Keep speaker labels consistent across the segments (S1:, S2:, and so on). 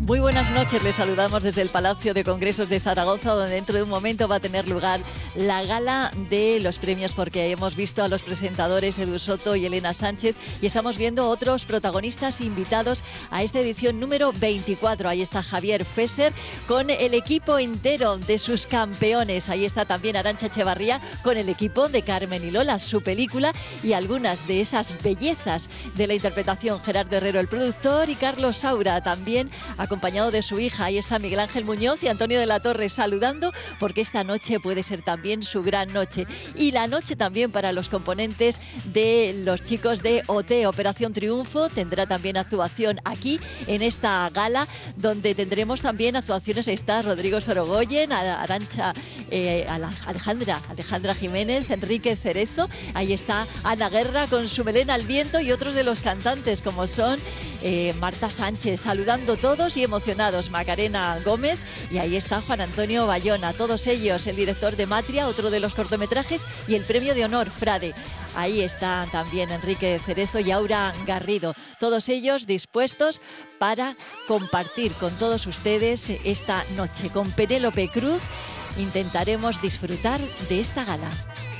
S1: Muy buenas noches, les saludamos desde el Palacio de Congresos de Zaragoza, donde dentro de un momento va a tener lugar la gala de los premios, porque hemos visto a los presentadores Edu Soto y Elena Sánchez y estamos viendo otros protagonistas invitados a esta edición número 24. Ahí está Javier Fesser con el equipo entero de sus campeones. Ahí está también Arantxa Echevarría con el equipo de Carmen y Lola, su película, y algunas de esas bellezas de la interpretación. Gerardo Herrero, el productor, y Carlos Saura también acompañado de su hija. Ahí está Miguel Ángel Muñoz y Antonio de la Torre saludando, porque esta noche puede ser también su gran noche. Y la noche también para los componentes de los chicos de OT, Operación Triunfo. Tendrá también actuación aquí en esta gala, donde tendremos también actuaciones. Está Rodrigo Sorogoyen, Arantxa, Alejandra Jiménez, Enrique Cerezo. Ahí está Ana Guerra con su melena al viento y otros de los cantantes, como son Marta Sánchez, saludando todos y emocionados, Macarena Gómez, y ahí está Juan Antonio Bayona. Todos ellos, el director de Matria, otro de los cortometrajes, y el premio de honor Frade. Ahí está también Enrique Cerezo y Aura Garrido. Todos ellos dispuestos para compartir con todos ustedes esta noche. Con Penélope Cruz intentaremos disfrutar de esta gala.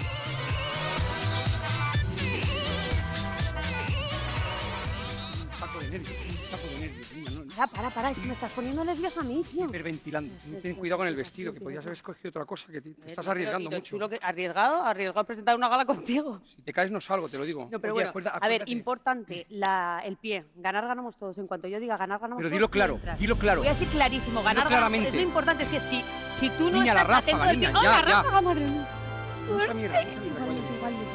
S2: Para, es que me estás poniendo nerviosa a mí, tío.
S3: Hiperventilando. Ten cuidado con el vestido, que podías haber escogido otra cosa, que te estás arriesgando mucho.
S2: ¿Arriesgado presentar una gala contigo?
S3: Si te caes no salgo, te lo digo.
S2: No, pero
S3: oye,
S2: bueno, a ver, importante, el pie. Ganar ganamos todos. En cuanto yo diga ganar ganamos
S3: pero
S2: todos.
S3: dilo claro, dilo claro.
S2: Voy a decir clarísimo, ganar ganamos. Es lo importante, es que si tú no
S3: niña,
S2: estás
S3: la ráfaga,
S2: atento...
S3: niña,
S2: ¡Oh,
S3: ya,
S2: la
S3: ya!
S2: ráfaga, madre mía!
S3: Mucha mierda,
S2: Igualmente.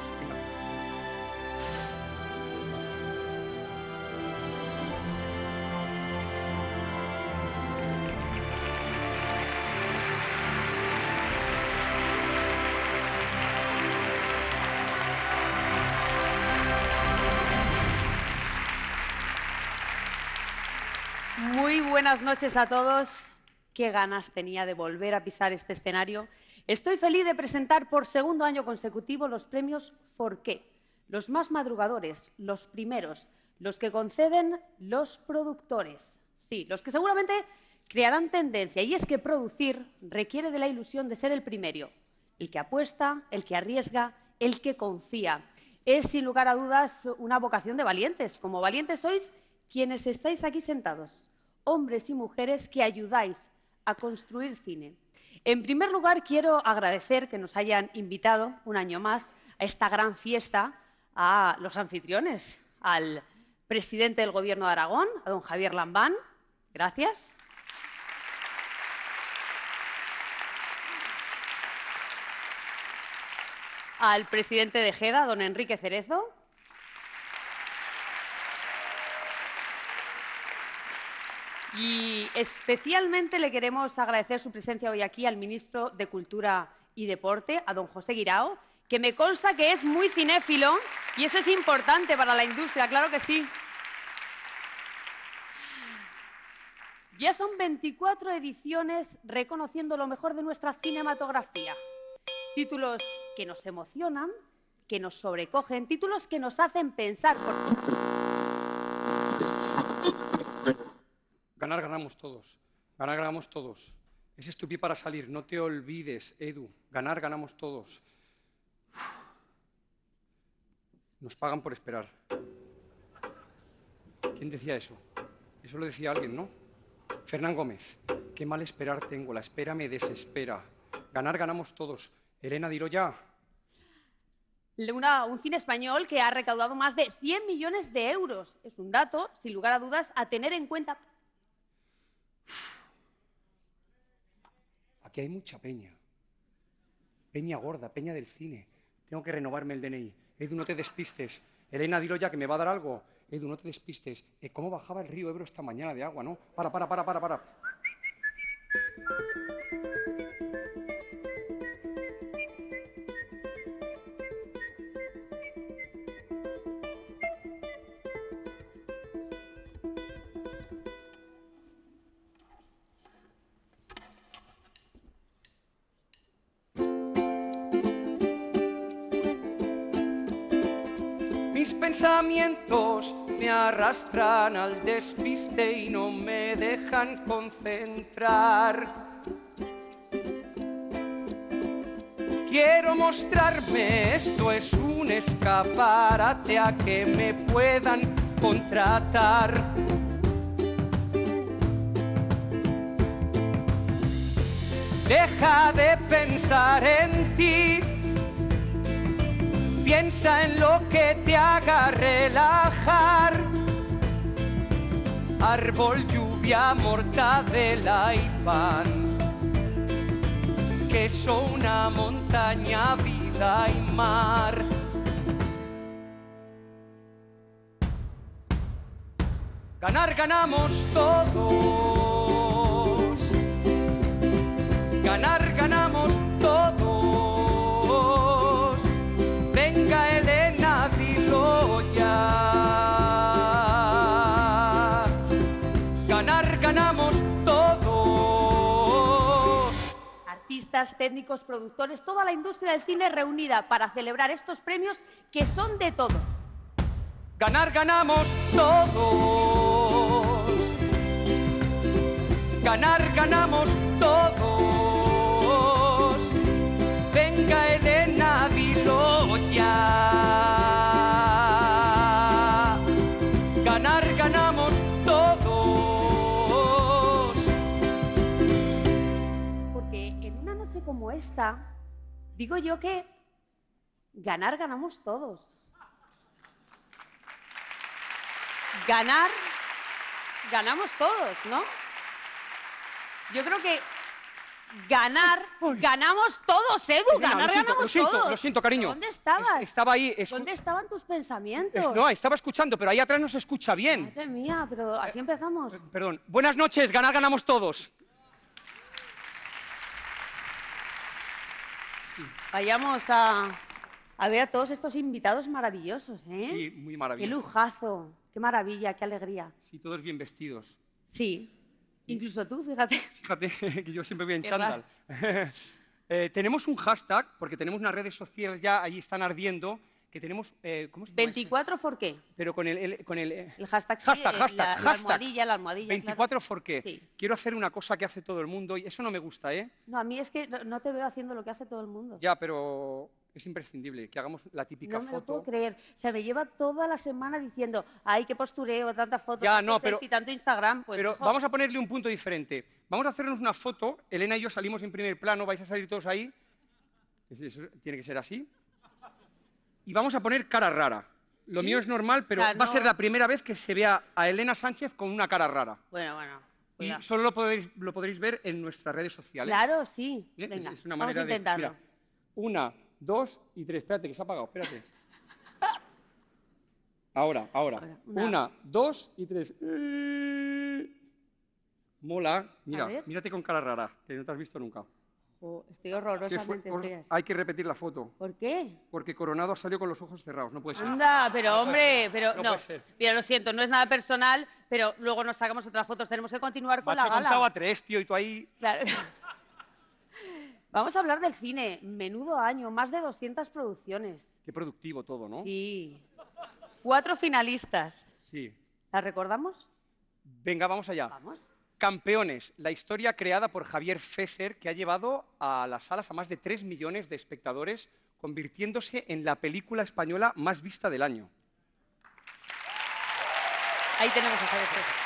S2: Muy buenas noches a todos. Qué ganas tenía de volver a pisar este escenario. Estoy feliz de presentar por segundo año consecutivo los premios Forqué, los más madrugadores, los primeros, los que conceden los productores. Sí, los que seguramente crearán tendencia. Y es que producir requiere de la ilusión de ser el primero, el que apuesta, el que arriesga, el que confía. Es, sin lugar a dudas, una vocación de valientes. Como valientes sois quienes estáis aquí sentados, hombres y mujeres que ayudáis a construir cine. En primer lugar, quiero agradecer que nos hayan invitado un año más a esta gran fiesta a los anfitriones, al presidente del Gobierno de Aragón, a don Javier Lambán. Gracias. Al presidente de GEDA, don Enrique Cerezo. Y especialmente le queremos agradecer su presencia hoy aquí al ministro de Cultura y Deporte, a don José Guirao, que me consta que es muy cinéfilo y eso es importante para la industria, claro que sí. Ya son 24 ediciones reconociendo lo mejor de nuestra cinematografía. Títulos que nos emocionan, que nos sobrecogen, títulos que nos hacen pensar.
S3: Ganar ganamos todos. Ganar ganamos todos. Ese es tu pie para salir. No te olvides, Edu. Ganar ganamos todos. Nos pagan por esperar. ¿Quién decía eso? Eso lo decía alguien, ¿no? Fernán Gómez. Qué mal esperar tengo. La espera me desespera. Ganar ganamos todos. Elena, dilo ya.
S2: Un cine español que ha recaudado más de 100 millones de euros. Es un dato, sin lugar a dudas, a tener en cuenta.
S3: Aquí hay mucha peña. Peña gorda, peña del cine. Tengo que renovarme el DNI. Edu, no te despistes. Elena, dilo ya, que me va a dar algo. Edu, no te despistes. ¿Cómo bajaba el río Ebro esta mañana de agua, no? Para. Mis pensamientos me arrastran al despiste y no me dejan concentrar. Quiero mostrarme, esto es un escaparate a que me puedan contratar. Deja de pensar en ti, piensa en lo que te haga relajar. Árbol, lluvia, mortadela y pan. Queso, una montaña, vida y mar. Ganar, ganamos todos. Ganar, ganamos todos. Venga, Elena, dilo ya. Ganar, ganamos todos.
S2: Artistas, técnicos, productores, toda la industria del cine reunida para celebrar estos premios que son de todos.
S3: Ganar, ganamos todos. Ganar, ganamos todos. Venga, Elena, dilo ya. Ganar, ganamos todos.
S2: Porque en una noche como esta, digo yo que ganar, ganamos todos. Ganar, ganamos todos, ¿no? Yo creo que ganar, ganamos todos, Edu.
S3: Elena,
S2: Ganar, ganamos todos.
S3: Lo siento, cariño.
S2: ¿Dónde estabas?
S3: Estaba ahí.
S2: ¿Dónde estaban tus pensamientos?
S3: No, estaba escuchando, pero ahí atrás no se escucha bien.
S2: Madre mía, pero así empezamos.
S3: Perdón. Buenas noches, ganar, ganamos todos.
S2: Vayamos a ver a todos estos invitados maravillosos, ¿eh?
S3: Sí, muy
S2: Qué
S3: maravilloso.
S2: lujazo, qué maravilla, qué alegría.
S3: Sí, todos bien vestidos.
S2: Sí, incluso tú, fíjate.
S3: Fíjate que yo siempre voy en
S2: Qué
S3: chándal. Tenemos un hashtag, porque tenemos unas redes sociales ya, allí están ardiendo, que tenemos... ¿cómo se llama
S2: 24 ¿por qué?
S3: Pero con el
S2: El hashtag, sí,
S3: hashtag.
S2: la almohadilla.
S3: 24 ¿por qué?
S2: Sí.
S3: Quiero hacer una cosa que hace todo el mundo y eso no me gusta, ¿eh?
S2: No, a mí es que no te veo haciendo lo que hace todo el mundo.
S3: Ya, pero es imprescindible que hagamos la típica
S2: No me lo
S3: foto.
S2: puedo creer. O sea, me lleva toda la semana diciendo, ay, qué postureo, tantas fotos,
S3: Ya,
S2: tanto
S3: no, pero-
S2: selfie, tanto Instagram. Pues,
S3: Pero
S2: hijo,
S3: vamos a ponerle un punto diferente. Vamos a hacernos una foto. Elena y yo salimos en primer plano, vais a salir todos ahí. Eso tiene que ser así. Y vamos a poner cara rara. Lo mío es normal, pero
S2: O sea,
S3: va a ser
S2: no-
S3: la primera vez que se vea a Elena Sánchez con una cara rara.
S2: Bueno,
S3: Y
S2: cuidado.
S3: solo lo podréis ver en nuestras redes sociales.
S2: Claro, sí.
S3: ¿Eh?
S2: Venga,
S3: Es una
S2: vamos a
S3: manera de...
S2: intentarlo.
S3: Mira, 1, 2 y 3. Espérate, que se ha apagado. Espérate. Ahora.
S2: Ahora,
S3: 1, 2 y 3. Mola. Mira,
S2: ver.
S3: mírate con cara rara, que no te has visto nunca.
S2: Oh, estoy
S3: Que
S2: horrorosamente fea.
S3: hay que repetir la foto,
S2: ¿Por qué?
S3: porque Coronado salió con los ojos cerrados. No puede ser.
S2: Anda, pero hombre, pero
S3: No
S2: no.
S3: puede ser.
S2: Mira, lo siento, no es nada personal, pero luego nos sacamos otras fotos. Tenemos que continuar con
S3: Macho,
S2: la
S3: he contado
S2: gala.
S3: a 3, tío, y tú ahí...
S2: Claro. Vamos a hablar del cine. Menudo año, más de 200 producciones.
S3: Qué productivo todo, ¿no?
S2: Sí. 4 finalistas.
S3: Sí.
S2: ¿Las recordamos?
S3: Venga, vamos allá.
S2: Vamos.
S3: Campeones, la historia creada por Javier Fesser, que ha llevado a las salas a más de 3 millones de espectadores, convirtiéndose en la película española más vista del año.
S2: Ahí tenemos a Javier Fesser.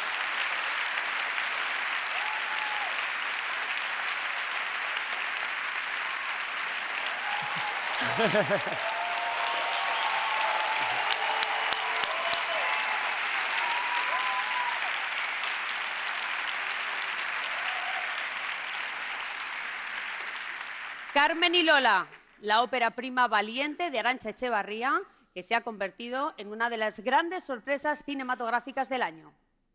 S2: Carmen y Lola, la ópera prima valiente de Arantxa Echevarría, que se ha convertido en una de las grandes sorpresas cinematográficas del año.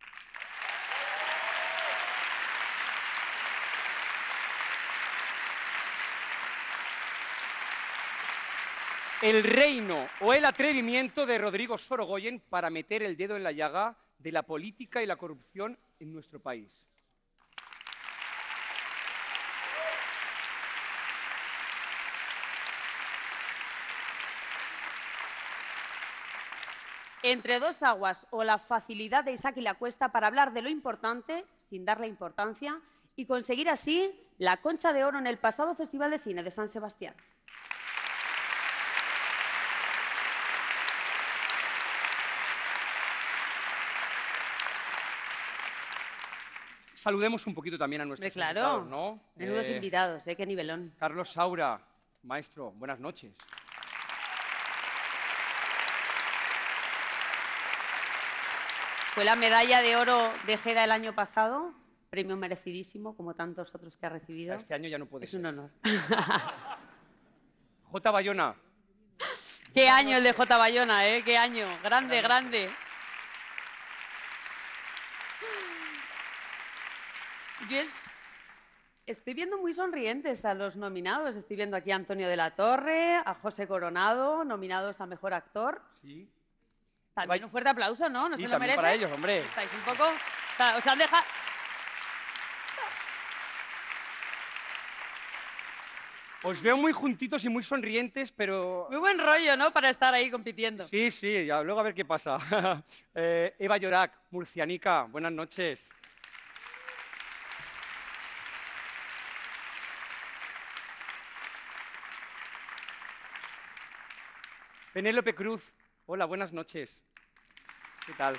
S3: El reino o el atrevimiento de Rodrigo Sorogoyen para meter el dedo en la llaga de la política y la corrupción en nuestro país.
S2: Entre dos aguas o la facilidad de Isaac y la Cuesta para hablar de lo importante sin darle importancia y conseguir así la Concha de Oro en el pasado Festival de Cine de San Sebastián.
S3: Saludemos un poquito también a nuestros
S2: Claro,
S3: invitados, ¿no?
S2: menudos invitados, qué nivelón.
S3: Carlos Saura, maestro, buenas noches.
S2: Fue la medalla de oro de Gera el año pasado, premio merecidísimo, como tantos otros que ha recibido.
S3: Este año ya no puede
S2: Es
S3: ser.
S2: un honor.
S3: J. Bayona.
S2: Qué año el de J. Bayona, ¿eh? Qué año. Grande, grande. Yo estoy viendo muy sonrientes a los nominados. Estoy viendo aquí a Antonio de la Torre, a José Coronado, nominados a Mejor Actor.
S3: Sí.
S2: También un fuerte aplauso, ¿no? ¿No
S3: Sí,
S2: se lo
S3: también
S2: merece?
S3: para ellos, hombre.
S2: Estáis un poco... O sea, os han dejado...
S3: Os veo muy juntitos y muy sonrientes, pero...
S2: Muy buen rollo, ¿no? Para estar ahí compitiendo.
S3: Sí, sí, ya, luego a ver qué pasa. Eva Llorac, murcianica, buenas noches. Penélope Cruz, hola, buenas noches. ¿Qué tal?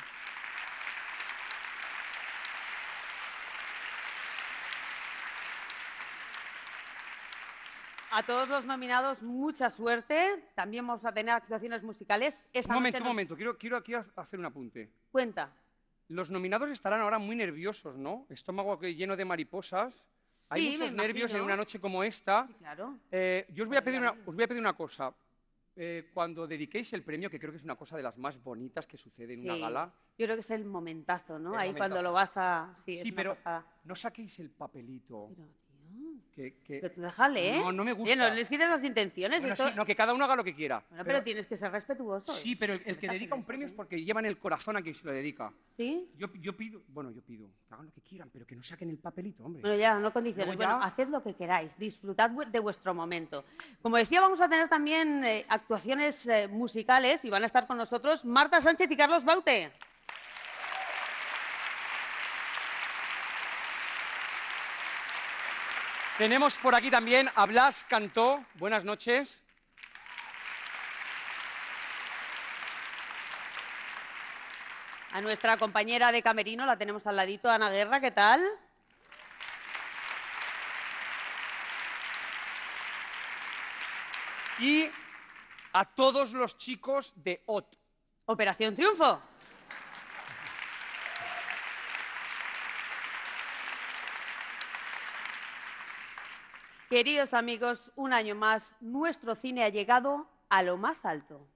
S2: A todos los nominados, mucha suerte. También vamos a tener actuaciones musicales. Esta
S3: Un
S2: noche
S3: momento. Quiero aquí hacer un apunte.
S2: Cuenta.
S3: Los nominados estarán ahora muy nerviosos, ¿no? Estómago lleno de mariposas. Hay
S2: Sí,
S3: muchos
S2: me
S3: nervios en
S2: imagino.
S3: una noche como esta.
S2: Sí, claro.
S3: Yo os voy a pedir una cosa. Cuando dediquéis el premio, que creo que es una cosa de las más bonitas que sucede en una
S2: Sí.
S3: gala.
S2: Yo creo que es el momentazo, ¿no?
S3: El
S2: Ahí
S3: momentazo.
S2: cuando lo vas a... Sí, es
S3: Sí,
S2: una
S3: pero
S2: pasada.
S3: no saquéis el papelito.
S2: Pero, tío...
S3: Que...
S2: Pero tú déjale, ¿eh?
S3: No me gusta.
S2: Oye, no les quites las intenciones.
S3: Bueno,
S2: esto...
S3: sí, no, que cada uno haga lo que quiera.
S2: Bueno, pero tienes que ser respetuoso.
S3: Sí, pero el que
S2: Estás
S3: dedica
S2: en
S3: un premio es
S2: esto,
S3: porque llevan el corazón a quien se lo dedica.
S2: ¿Sí?
S3: Yo pido que hagan lo que quieran, pero que no saquen el papelito, hombre.
S2: Bueno, ya, no condiciones.
S3: Luego ya-
S2: Bueno, haced lo que queráis, disfrutad de vuestro momento. Como decía, vamos a tener también actuaciones musicales y van a estar con nosotros Marta Sánchez y Carlos Baute.
S3: Tenemos por aquí también a Blas Cantó. Buenas noches.
S2: A nuestra compañera de camerino la tenemos al ladito, Ana Guerra, ¿qué tal?
S3: Y a todos los chicos de OT.
S2: Operación Triunfo. Queridos amigos, un año más, nuestro cine ha llegado a lo más alto.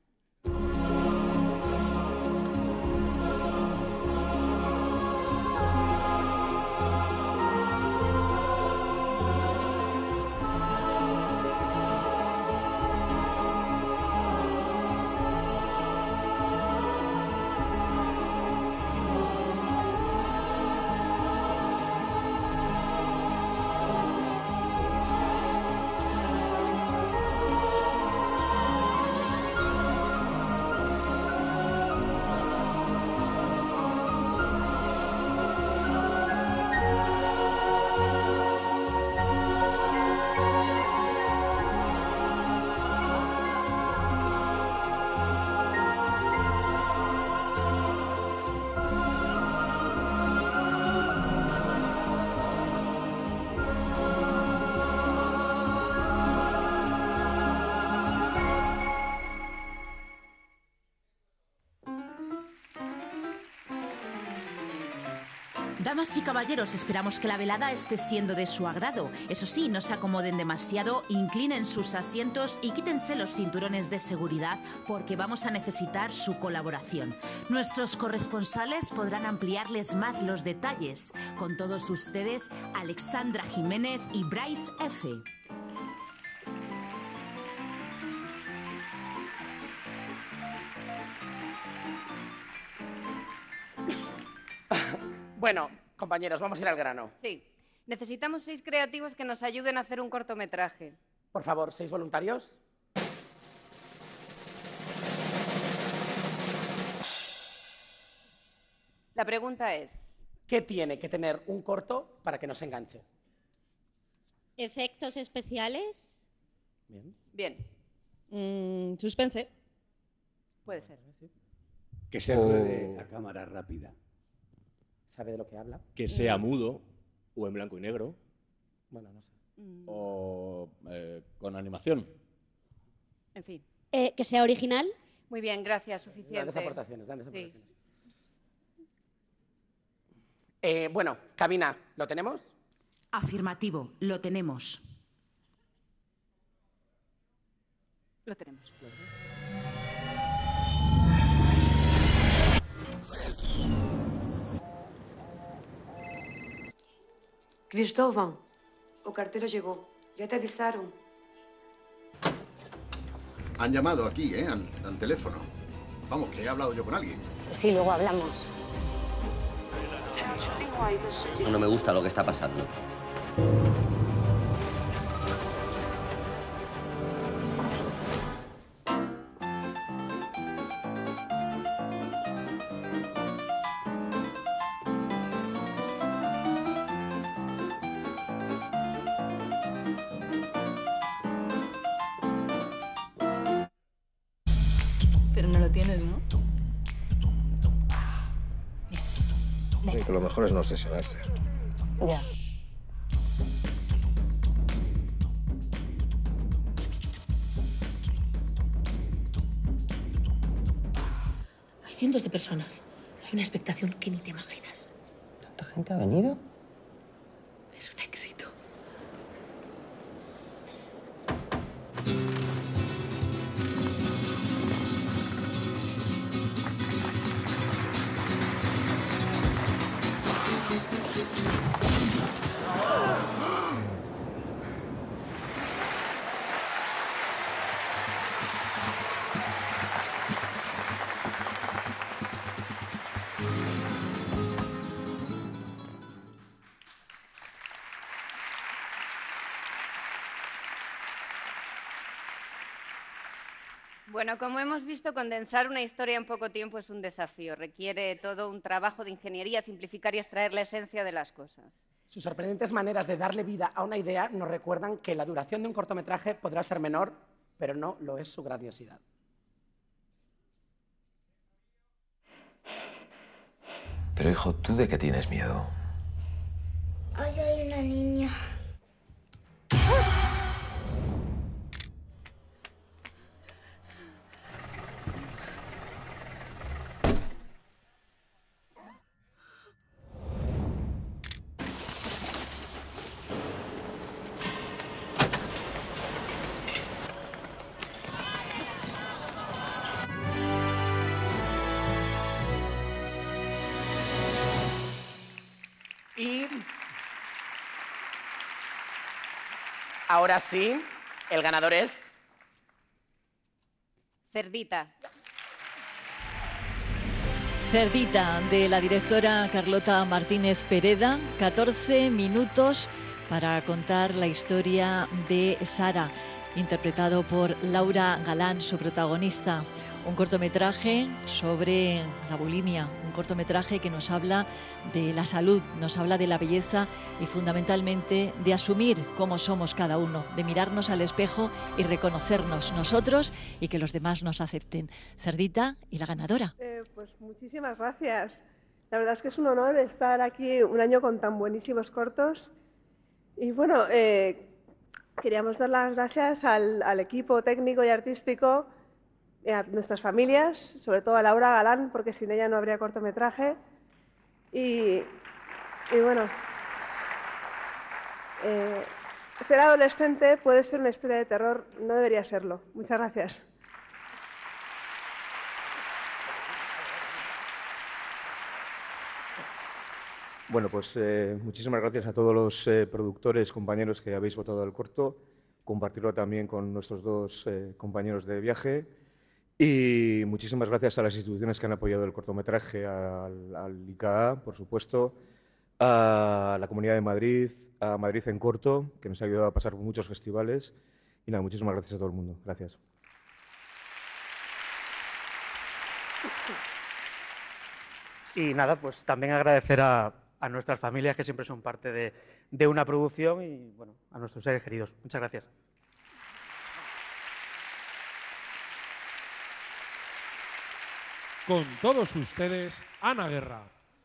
S4: Damas y caballeros, esperamos que la velada esté siendo de su agrado. Eso sí, no se acomoden demasiado, inclinen sus asientos y quítense los cinturones de seguridad porque vamos a necesitar su colaboración. Nuestros corresponsales podrán ampliarles más los detalles. Con todos ustedes, Alexandra Jiménez y Bryce F.
S5: Bueno, compañeros, vamos a ir al grano.
S6: Sí. Necesitamos 6 creativos que nos ayuden a hacer un cortometraje.
S5: Por favor, 6 voluntarios.
S2: La pregunta es...
S5: ¿Qué tiene que tener un corto para que nos enganche?
S7: ¿Efectos especiales?
S5: Bien.
S2: Suspense. Puede ser.
S8: Que se ruede a cámara rápida.
S5: ¿Sabe de lo que habla?
S9: Que sea mudo o en blanco y negro.
S5: Bueno, no sé.
S8: O con animación.
S2: En fin.
S7: ¿Que sea original?
S2: Muy bien, gracias, suficiente.
S5: Grandes aportaciones, grandes
S2: Sí.
S5: aportaciones. Bueno, cabina, ¿lo tenemos?
S4: Afirmativo, lo tenemos.
S2: Lo tenemos.
S10: Cristóbal, o cartero llegó. Ya te avisaron.
S11: Han llamado aquí, al teléfono. Vamos, que he hablado yo con alguien.
S12: Sí, luego hablamos.
S13: No me gusta lo que está pasando.
S14: Pero no lo tienes, ¿no?
S15: Sí, que lo mejor es no obsesionarse.
S12: Ya.
S16: Hay cientos de personas. Hay una expectación que ni te imaginas.
S13: ¿Tanta gente ha venido?
S16: Es un éxito.
S6: Bueno, como hemos visto, condensar una historia en poco tiempo es un desafío. Requiere todo un trabajo de ingeniería, simplificar y extraer la esencia de las cosas.
S5: Sus sorprendentes maneras de darle vida a una idea nos recuerdan que la duración de un cortometraje podrá ser menor, pero no lo es su grandiosidad.
S15: Pero hijo, ¿tú de qué tienes miedo?
S12: Ay, hay una niña.
S5: Y ahora sí, el ganador es...
S6: Cerdita.
S1: Cerdita, de la directora Carlota Martínez Pereda, 14 minutos para contar la historia de Sara, interpretado por Laura Galán, su protagonista. Un cortometraje sobre la bulimia, un cortometraje que nos habla de la salud, nos habla de la belleza y fundamentalmente de asumir cómo somos cada uno, de mirarnos al espejo y reconocernos nosotros y que los demás nos acepten. Cerdita y la ganadora.
S17: Pues muchísimas gracias. La verdad es que es un honor estar aquí un año con tan buenísimos cortos. Y bueno, queríamos dar las gracias al equipo técnico y artístico, a nuestras familias, sobre todo a Laura Galán, porque sin ella no habría cortometraje. Y bueno, ser adolescente puede ser una historia de terror, no debería serlo. Muchas gracias.
S18: Bueno, pues muchísimas gracias a todos los productores, compañeros que habéis votado el corto, compartirlo también con nuestros dos compañeros de viaje y muchísimas gracias a las instituciones que han apoyado el cortometraje, al ICA, por supuesto, a la Comunidad de Madrid, a Madrid en Corto, que nos ha ayudado a pasar por muchos festivales y nada, muchísimas gracias a todo el mundo. Gracias.
S19: Y nada, pues también agradecer a nuestras familias que siempre son parte de una producción y bueno, a nuestros seres queridos. Muchas gracias.
S20: Con todos ustedes, Ana Guerra.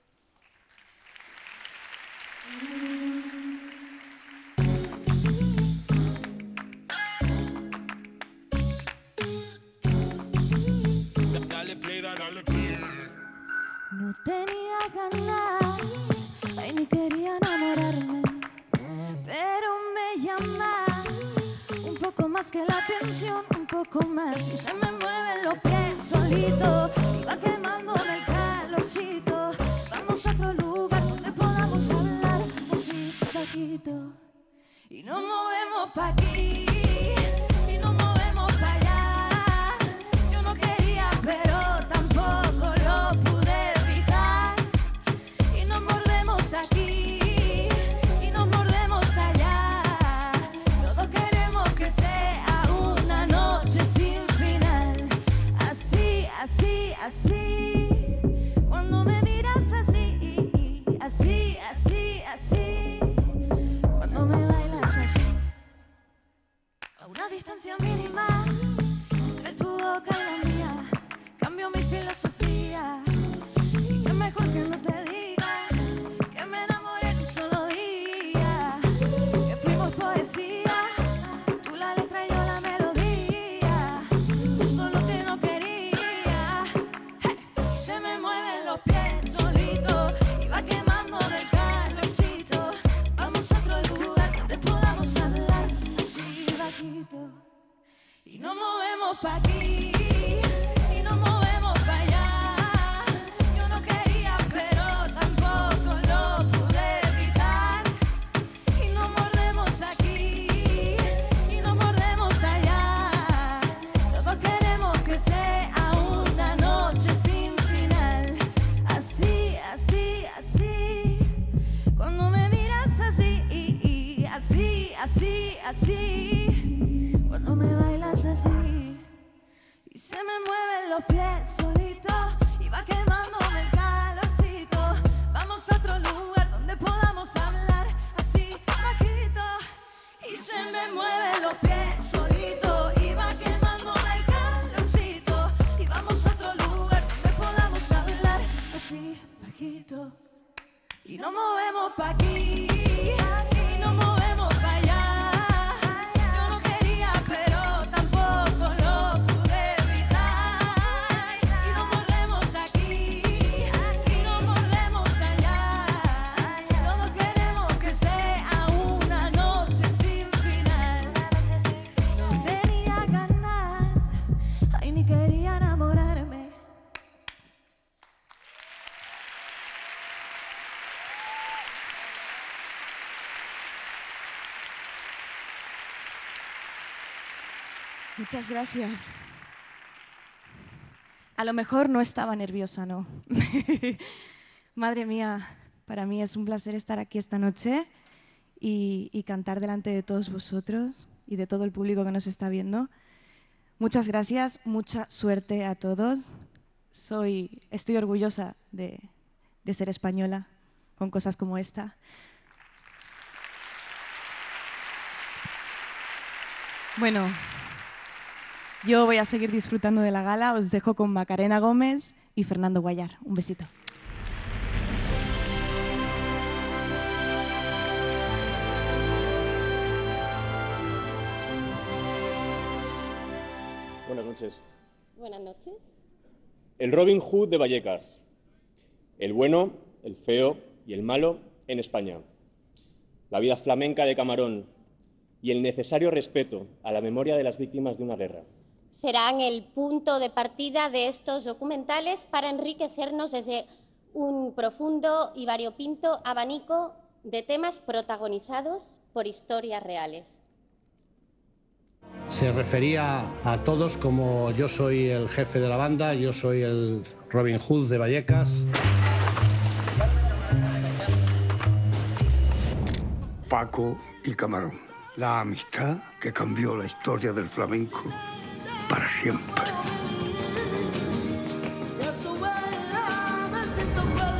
S21: No tenía ganas, ay, ni quería enamorarme, pero me llamas un poco más que la atención, un poco más, y se me mueven los pies solito, y va quemándome el calorcito. Vamos a otro lugar donde podamos hablar así bajito, y nos movemos pa' aquí, y nos movemos pa' allá. Yo no quería, pero tampoco lo pude evitar, y nos mordemos aquí, y nos mordemos allá. Todos queremos que sea una noche sin final, así, así, así. Cuando me miras así, así, así, así. Cuando me bailas así, a una distancia mínima entre tu boca y la mía, cambio mi filosofía. Y qué mejor que no te diga que me enamoré en un solo día, que fuimos poesía, tú la letra y yo la melodía, justo lo que no quería. Y se me mueven los pies solitos, y va quemando del calorcito. Vamos a otro lugar donde podamos hablar así bajito, y nos movemos pa' aquí, y nos movemos pa' allá. Yo no quería, pero tampoco lo pude evitar, y nos mordemos aquí, y nos mordemos allá. Todos queremos que sea una noche sin final, así, así, así. Cuando me miras así, así, así, así. Cuando me bailas así, y se me mueven los pies solitos, y va quemándome el calorcito. Vamos a otro lugar donde podamos hablar así bajito, y se me mueven los pies solitos, y va quemándome el calorcito. Y vamos a otro lugar donde podamos hablar así bajito, y nos movemos pa' aquí, y nos movemos pa' allá. Yo no quería, pero tampoco lo pude evitar, y nos mordemos aquí, y nos mordemos allá. Todos queremos que sea una noche sin final. No tenía ganas, ay, ni quería enamorarme.
S22: Muchas gracias. A lo mejor no estaba nerviosa, ¿no? Madre mía, para mí es un placer estar aquí esta noche y cantar delante de todos vosotros y de todo el público que nos está viendo. Muchas gracias, mucha suerte a todos. Estoy orgullosa de ser española con cosas como esta. Bueno, yo voy a seguir disfrutando de la gala. Os dejo con Macarena Gómez y Fernando Guayar. Un besito.
S9: Buenas noches.
S12: Buenas noches.
S9: El Robin Hood de Vallecas. El bueno, el feo y el malo en España. La vida flamenca de Camarón y el necesario respeto a la memoria de las víctimas de una guerra.
S12: Serán el punto de partida de estos documentales para enriquecernos desde un profundo y variopinto abanico de temas protagonizados por historias reales.
S23: Se refería a todos como yo soy el jefe de la banda, yo soy el Robin Hood de Vallecas.
S24: Paco y Camarón, la amistad que cambió la historia del flamenco para siempre.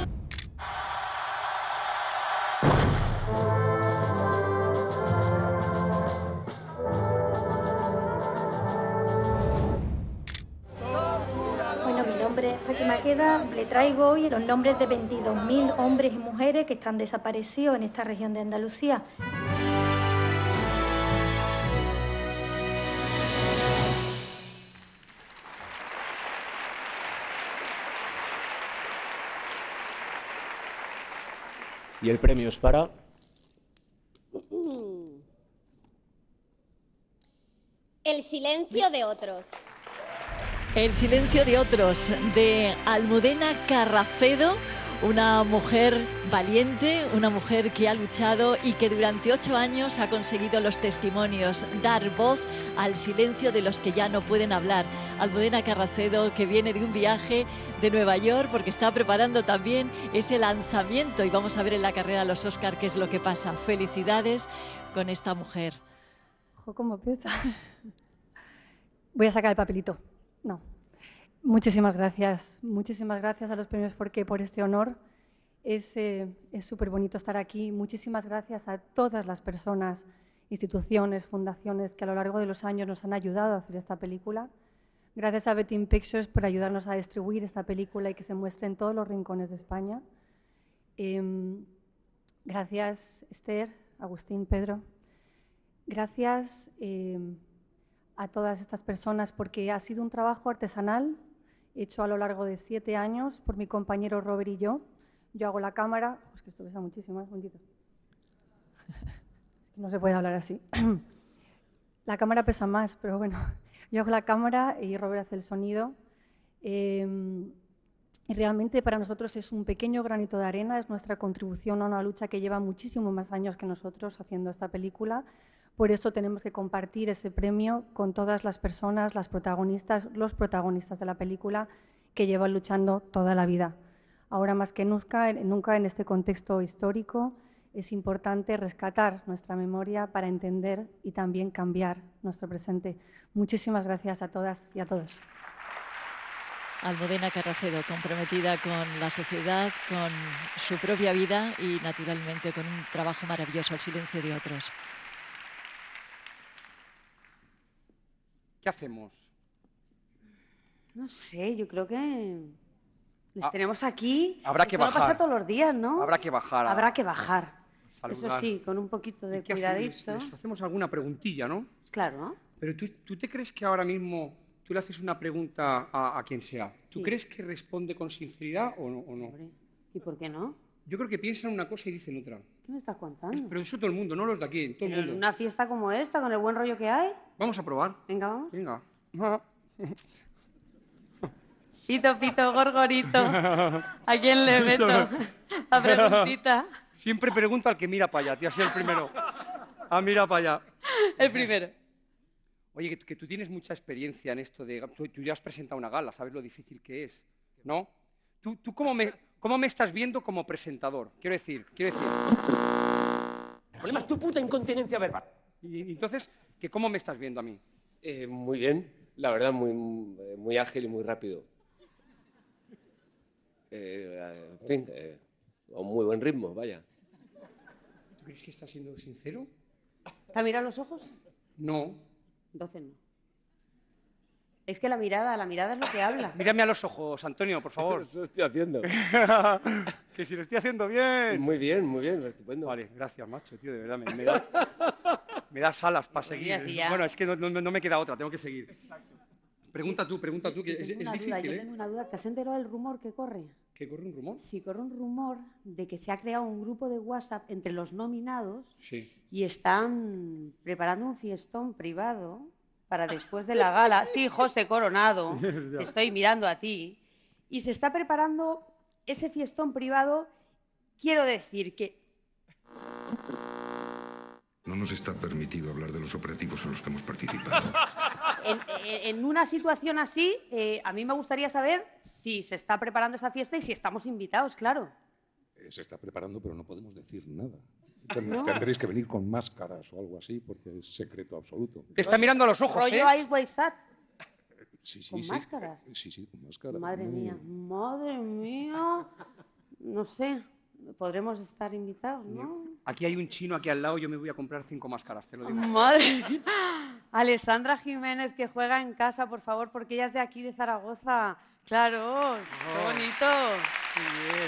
S3: nombre que me queda, le traigo hoy los nombres de 22.000 hombres y mujeres que están desaparecidos en esta región de Andalucía.
S9: Y el premio es para...
S12: El silencio de otros.
S1: El silencio de otros, de Almudena Carracedo, una mujer valiente, una mujer que ha luchado y que durante 8 años ha conseguido los testimonios, dar voz al silencio de los que ya no pueden hablar. Almudena Carracedo, que viene de un viaje de Nueva York porque está preparando también ese lanzamiento y vamos a ver en la carrera de los Oscar qué es lo que pasa. Felicidades con esta mujer.
S4: Ojo, cómo pesa. Voy a sacar el papelito. No. Muchísimas gracias a los premios Forqué por este honor. Es súper bonito estar aquí. Muchísimas gracias a todas las personas, instituciones, fundaciones que a lo largo de los años nos han ayudado a hacer esta película. Gracias a Betim Pictures por ayudarnos a distribuir esta película y que se muestre en todos los rincones de España. Gracias Esther, Agustín, Pedro. Gracias a todas estas personas porque ha sido un trabajo artesanal hecho a lo largo de 7 años por mi compañero Robert y yo. Yo hago la cámara, es que esto pesa muchísimo, un momentito. No se puede hablar así. La cámara pesa más, pero bueno, yo hago la cámara y Robert hace el sonido. Y realmente para nosotros es un pequeño granito de arena, es nuestra contribución a una lucha que lleva muchísimos más años que nosotros haciendo esta película. Por eso tenemos que compartir ese premio con todas las personas, las protagonistas, los protagonistas de la película que llevan luchando toda la vida. Ahora más que nunca en este contexto histórico es importante rescatar nuestra memoria para entender y también cambiar nuestro presente. Muchísimas gracias a todas y a todos.
S1: Almudena Carracedo, comprometida con la sociedad, con su propia vida y naturalmente con un trabajo maravilloso, el silencio de otros.
S7: ¿Qué hacemos?
S2: No sé, yo creo que les tenemos aquí.
S7: Habrá que
S2: Esto
S7: bajar.
S2: no pasa todos los días, ¿no?
S7: Habrá que bajar.
S2: Habrá que bajar.
S7: Saludar.
S2: Eso sí, con un poquito de
S7: ¿Y qué
S2: cuidadito.
S7: hacemos? Les hacemos alguna preguntilla, ¿no?
S2: Claro, ¿no?
S7: Pero ¿tú te crees que ahora mismo tú le haces una pregunta a quien sea? ¿Tú
S2: Sí.
S7: crees que responde con sinceridad o no?
S2: ¿Y por qué no?
S7: Yo creo que piensan una cosa y dicen otra.
S2: ¿Qué me estás contando?
S7: Pero eso todo el mundo, no los de aquí, todo el
S2: Pero en
S7: mundo.
S2: una fiesta como esta, con el buen rollo que hay.
S7: Vamos a probar.
S2: Venga, vamos.
S7: Venga.
S2: Pito, pito, gorgorito. ¿A quién le meto la preguntita?
S7: Siempre pregunto al que mira para allá, tío, así el primero. Ah, mira para allá.
S2: El primero.
S7: Oye, que tú tienes mucha experiencia en esto de... Tú ya has presentado una gala, sabes lo difícil que es, ¿no? ¿Tú cómo me estás viendo como presentador? Quiero decir...
S8: El problema es tu puta incontinencia verbal.
S7: Y entonces, ¿cómo me estás viendo a mí?
S8: Muy bien, la verdad, muy ágil y muy rápido. En fin, a un muy buen ritmo, vaya.
S7: ¿Tú crees que estás siendo sincero?
S2: ¿Te ha mirado los ojos?
S7: No.
S2: Entonces no. Es que la mirada es lo que habla.
S7: Mírame a los ojos, Antonio, por favor.
S8: Eso estoy haciendo.
S7: Que si lo estoy haciendo bien.
S8: Muy bien, estupendo.
S7: Vale, gracias, macho, tío, de verdad. Me das alas para seguir.
S2: sí, ya.
S7: Bueno, es que no me queda otra, tengo que seguir. Pregunta tú, que es
S2: Yo
S7: difícil,
S2: tengo una duda. ¿Te has enterado del rumor que corre?
S7: ¿Que corre un rumor?
S2: Sí, corre un rumor de que se ha creado un grupo de WhatsApp entre los nominados
S7: Sí.
S2: y están preparando un fiestón privado para después de la gala. Sí, José Coronado, te estoy mirando a ti. Y se está preparando ese fiestón privado. Quiero decir que...
S24: No nos está permitido hablar de los operativos en los que hemos participado.
S2: En una situación así, a mí me gustaría saber si se está preparando esa fiesta y si estamos invitados, claro.
S25: Se está preparando, pero no podemos decir nada.
S2: No.
S25: Tendréis que venir con máscaras o algo así, porque es secreto absoluto.
S7: Te está mirando a los ojos,
S2: Rollo Ice White Sat.
S25: Sí,
S2: ¿Con máscaras?
S25: Sí, con máscaras.
S2: Madre mía. No sé, podremos estar invitados, ¿no?
S7: Aquí hay un chino aquí al lado, yo me voy a comprar 5 máscaras, te lo digo.
S2: Madre mía. Alessandra Jiménez, que juega en casa, por favor, porque ella es de aquí, de Zaragoza. Claro, qué bonito.
S7: Muy bien.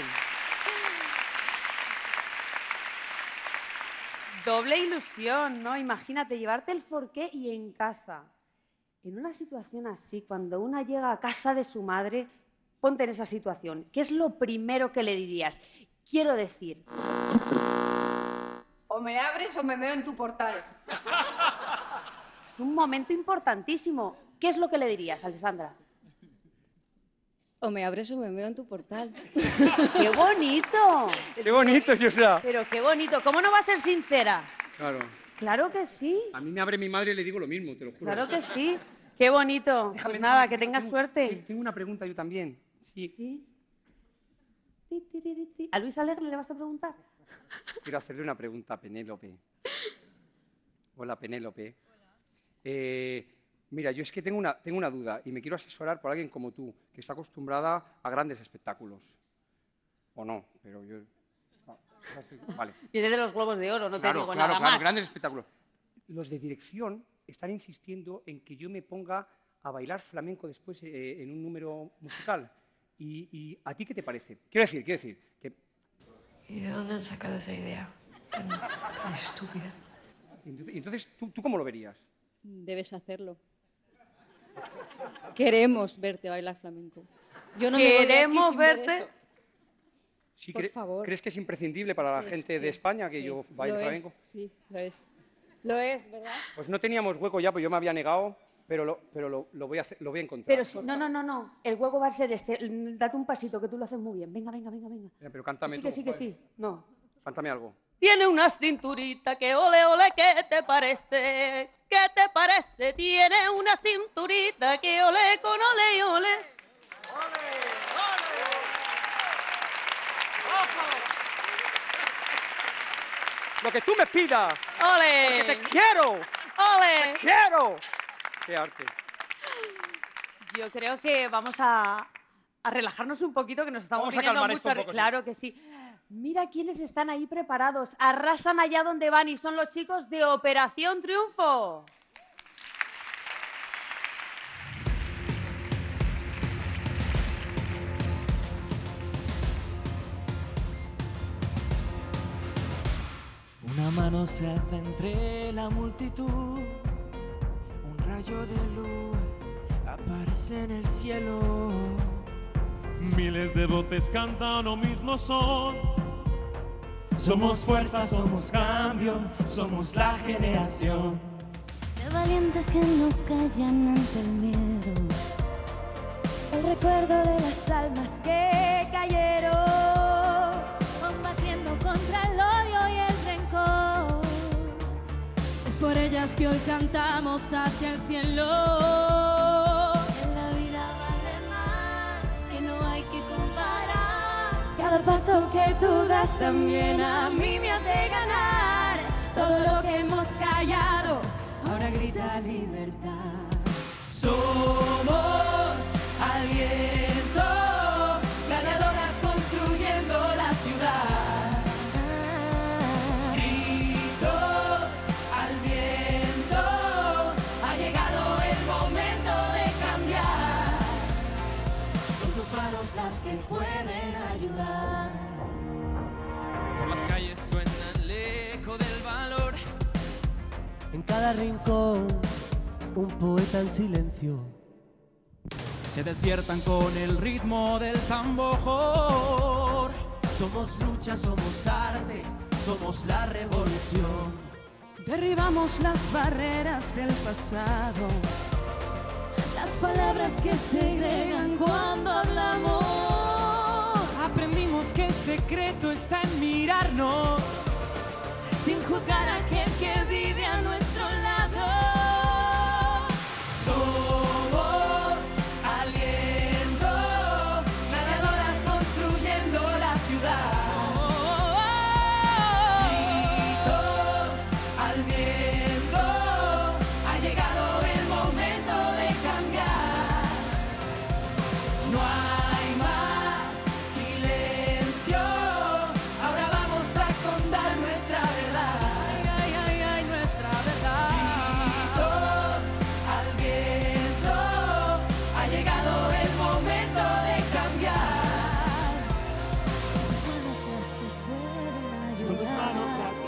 S2: Doble ilusión, ¿no? Imagínate, llevarte el forqué y en casa. En una situación así, cuando una llega a casa de su madre, ponte en esa situación. ¿Qué es lo primero que le dirías? Quiero decir...
S10: O me abres o me meo en tu portal.
S2: Es un momento importantísimo. ¿Qué es lo que le dirías, Alessandra?
S10: O me abres o me meo en tu portal.
S2: ¡Qué bonito!
S7: ¡Qué bonito, Yosa!
S2: Pero qué bonito. ¿Cómo no va a ser sincera?
S7: Claro.
S2: Claro que sí.
S7: A mí me abre mi madre y le digo lo mismo, te lo juro.
S2: Claro que sí. Qué bonito. Pues nada, que tengas suerte.
S7: Tengo una pregunta yo también. Sí.
S2: ¿Sí? ¿A Luis Alegre le vas a preguntar?
S7: Quiero hacerle una pregunta a Penélope. Hola, Penélope. Mira, yo es que tengo una duda y me quiero asesorar por alguien como tú, que está acostumbrada a grandes espectáculos. O no, pero yo... Vale.
S2: Viene de los Globos de Oro, no te digo
S7: nada
S2: más.
S7: Claro, grandes espectáculos. Los de dirección están insistiendo en que yo me ponga a bailar flamenco después en un número musical. ¿Y a ti qué te parece? Quiero decir que...
S10: ¿Y de dónde han sacado esa idea? Tan estúpida.
S7: Entonces, ¿tú cómo lo verías?
S10: Debes hacerlo. Queremos verte bailar flamenco. Yo no
S2: Queremos
S10: me voy de aquí sin
S2: verte.
S10: ver eso.
S7: Sí,
S10: Por favor.
S7: ¿Crees que es imprescindible para la gente de España que yo baile flamenco?
S10: Sí, lo es. Lo es, ¿verdad?
S7: Pues no teníamos hueco ya, pues yo me había negado, pero lo voy a hacer, lo voy a encontrar.
S2: Pero si, no. El hueco va a ser este. Date un pasito, que tú lo haces muy bien. Venga.
S7: Pero cántame
S2: Sí,
S7: tú.
S2: que sí. No.
S7: Cántame algo.
S2: Tiene una cinturita que ole, ¿qué te parece? ¿Qué te parece? Tiene una cinturita que ole con ole y ole.
S7: Lo que tú me pidas.
S2: ¡Ole!
S7: Porque te quiero.
S2: ¡Ole!
S7: ¡Te quiero! ¡Qué arte!
S2: Yo creo que vamos a relajarnos un poquito, que nos estamos
S7: Vamos a
S2: viniendo
S7: calmar
S2: mucho.
S7: esto un poco,
S2: Claro que sí. Mira quiénes están ahí preparados. Arrasan allá donde van y son los chicos de Operación Triunfo.
S11: Una mano se alza entre la multitud, un rayo de luz aparece en el cielo.
S20: Miles de voces cantan un mismo son. Somos fuerza, somos cambio, somos la generación
S21: de valientes que no callan ante el miedo, el recuerdo de las almas que cayeron, combatiendo contra el odio y el rencor. Es por ellas que hoy cantamos hacia el cielo. En la vida vale más, que no hay que comparar. Cada paso que tú das también a mí me hace ganar. Todo lo que hemos callado ahora grita libertad.
S11: Somos aliento, ganadoras construyendo la ciudad. Gritos al viento, ha llegado el momento de cambiar. Son tus manos las que pueden ayudar. Por las calles suena el eco del valor. En cada rincón, un poeta en silencio. Se despiertan con el ritmo del tambor. Somos lucha, somos arte, somos la revolución.
S21: Derribamos las barreras del pasado, las palabras que segregan cuando hablamos.
S11: Aprendimos que el secreto está en mirarnos,
S21: sin juzgar a aquel que vive a nuestro lado.
S11: Somos aliento, ganadoras construyendo la ciudad. Gritos al viento, ha llegado el momento de cambiar. No hay más silencio, ahora vamos a contar nuestra verdad. Nuestra verdad. Gritos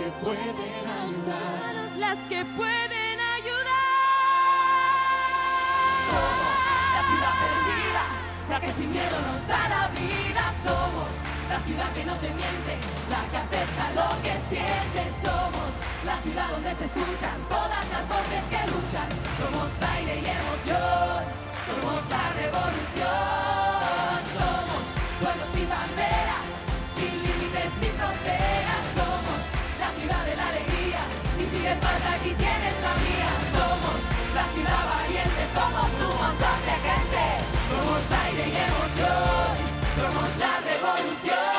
S11: pueden ayudar.
S21: Manos las que pueden ayudar.
S11: Somos la ciudad perdida, la que sin miedo nos da la vida. Somos la ciudad que no te miente, la que acepta lo que siente. Somos la ciudad donde se escuchan todas las voces que luchan. Somos aire y emoción, somos la revolución. Somos pueblo sin bandera, sin límites ni fronteras. Somos la ciudad de la alegría, y si te falta aquí tienes la mía. Somos la ciudad valiente, somos un montón de gente. Somos aire y emoción, somos la revolución.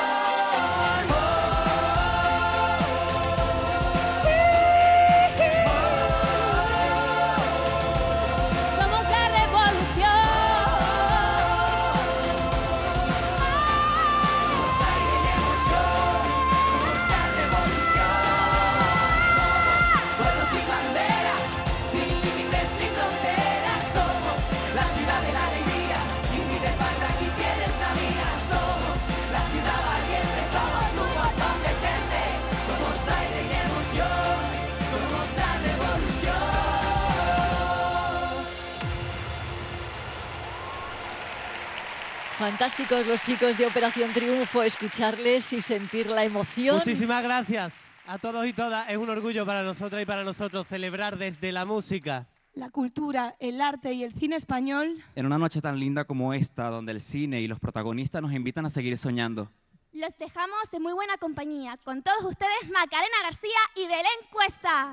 S1: Fantásticos los chicos de Operación Triunfo, escucharles y sentir la emoción.
S5: Muchísimas gracias a todos y todas. Es un orgullo para nosotras y para nosotros celebrar desde la música,
S21: La cultura, el arte y el cine español.
S13: En una noche tan linda como esta, donde el cine y los protagonistas nos invitan a seguir soñando.
S14: Los dejamos en muy buena compañía. Con todos ustedes, Macarena García y Belén Cuesta.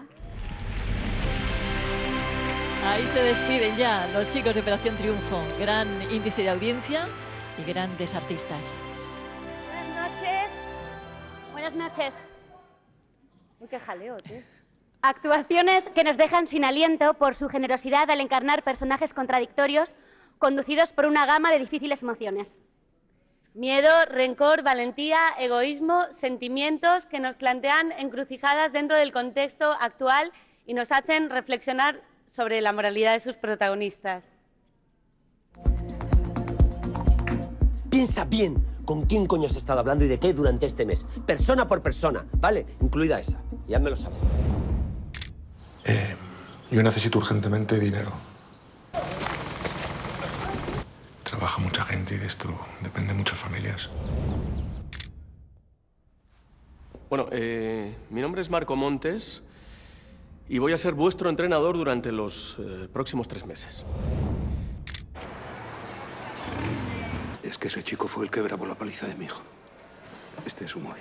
S1: Ahí se despiden ya los chicos de Operación Triunfo. Gran índice de audiencia y grandes artistas.
S14: Buenas noches.
S12: Buenas noches.
S2: Uy, qué jaleo, tío.
S12: Actuaciones que nos dejan sin aliento por su generosidad al encarnar personajes contradictorios conducidos por una gama de difíciles emociones.
S15: Miedo, rencor, valentía, egoísmo, sentimientos que nos plantean encrucijadas dentro del contexto actual y nos hacen reflexionar sobre la moralidad de sus protagonistas.
S16: Piensa bien con quién coño has estado hablando y de qué durante este mes. Persona por persona, ¿vale? Incluida esa. Ya me lo sabes.
S26: Yo necesito urgentemente dinero. Trabaja mucha gente y de esto depende muchas familias.
S27: Bueno, mi nombre es Marco Montes y voy a ser vuestro entrenador durante los próximos 3 meses.
S24: Es que ese chico fue el que grabó la paliza de mi hijo. Este es su móvil.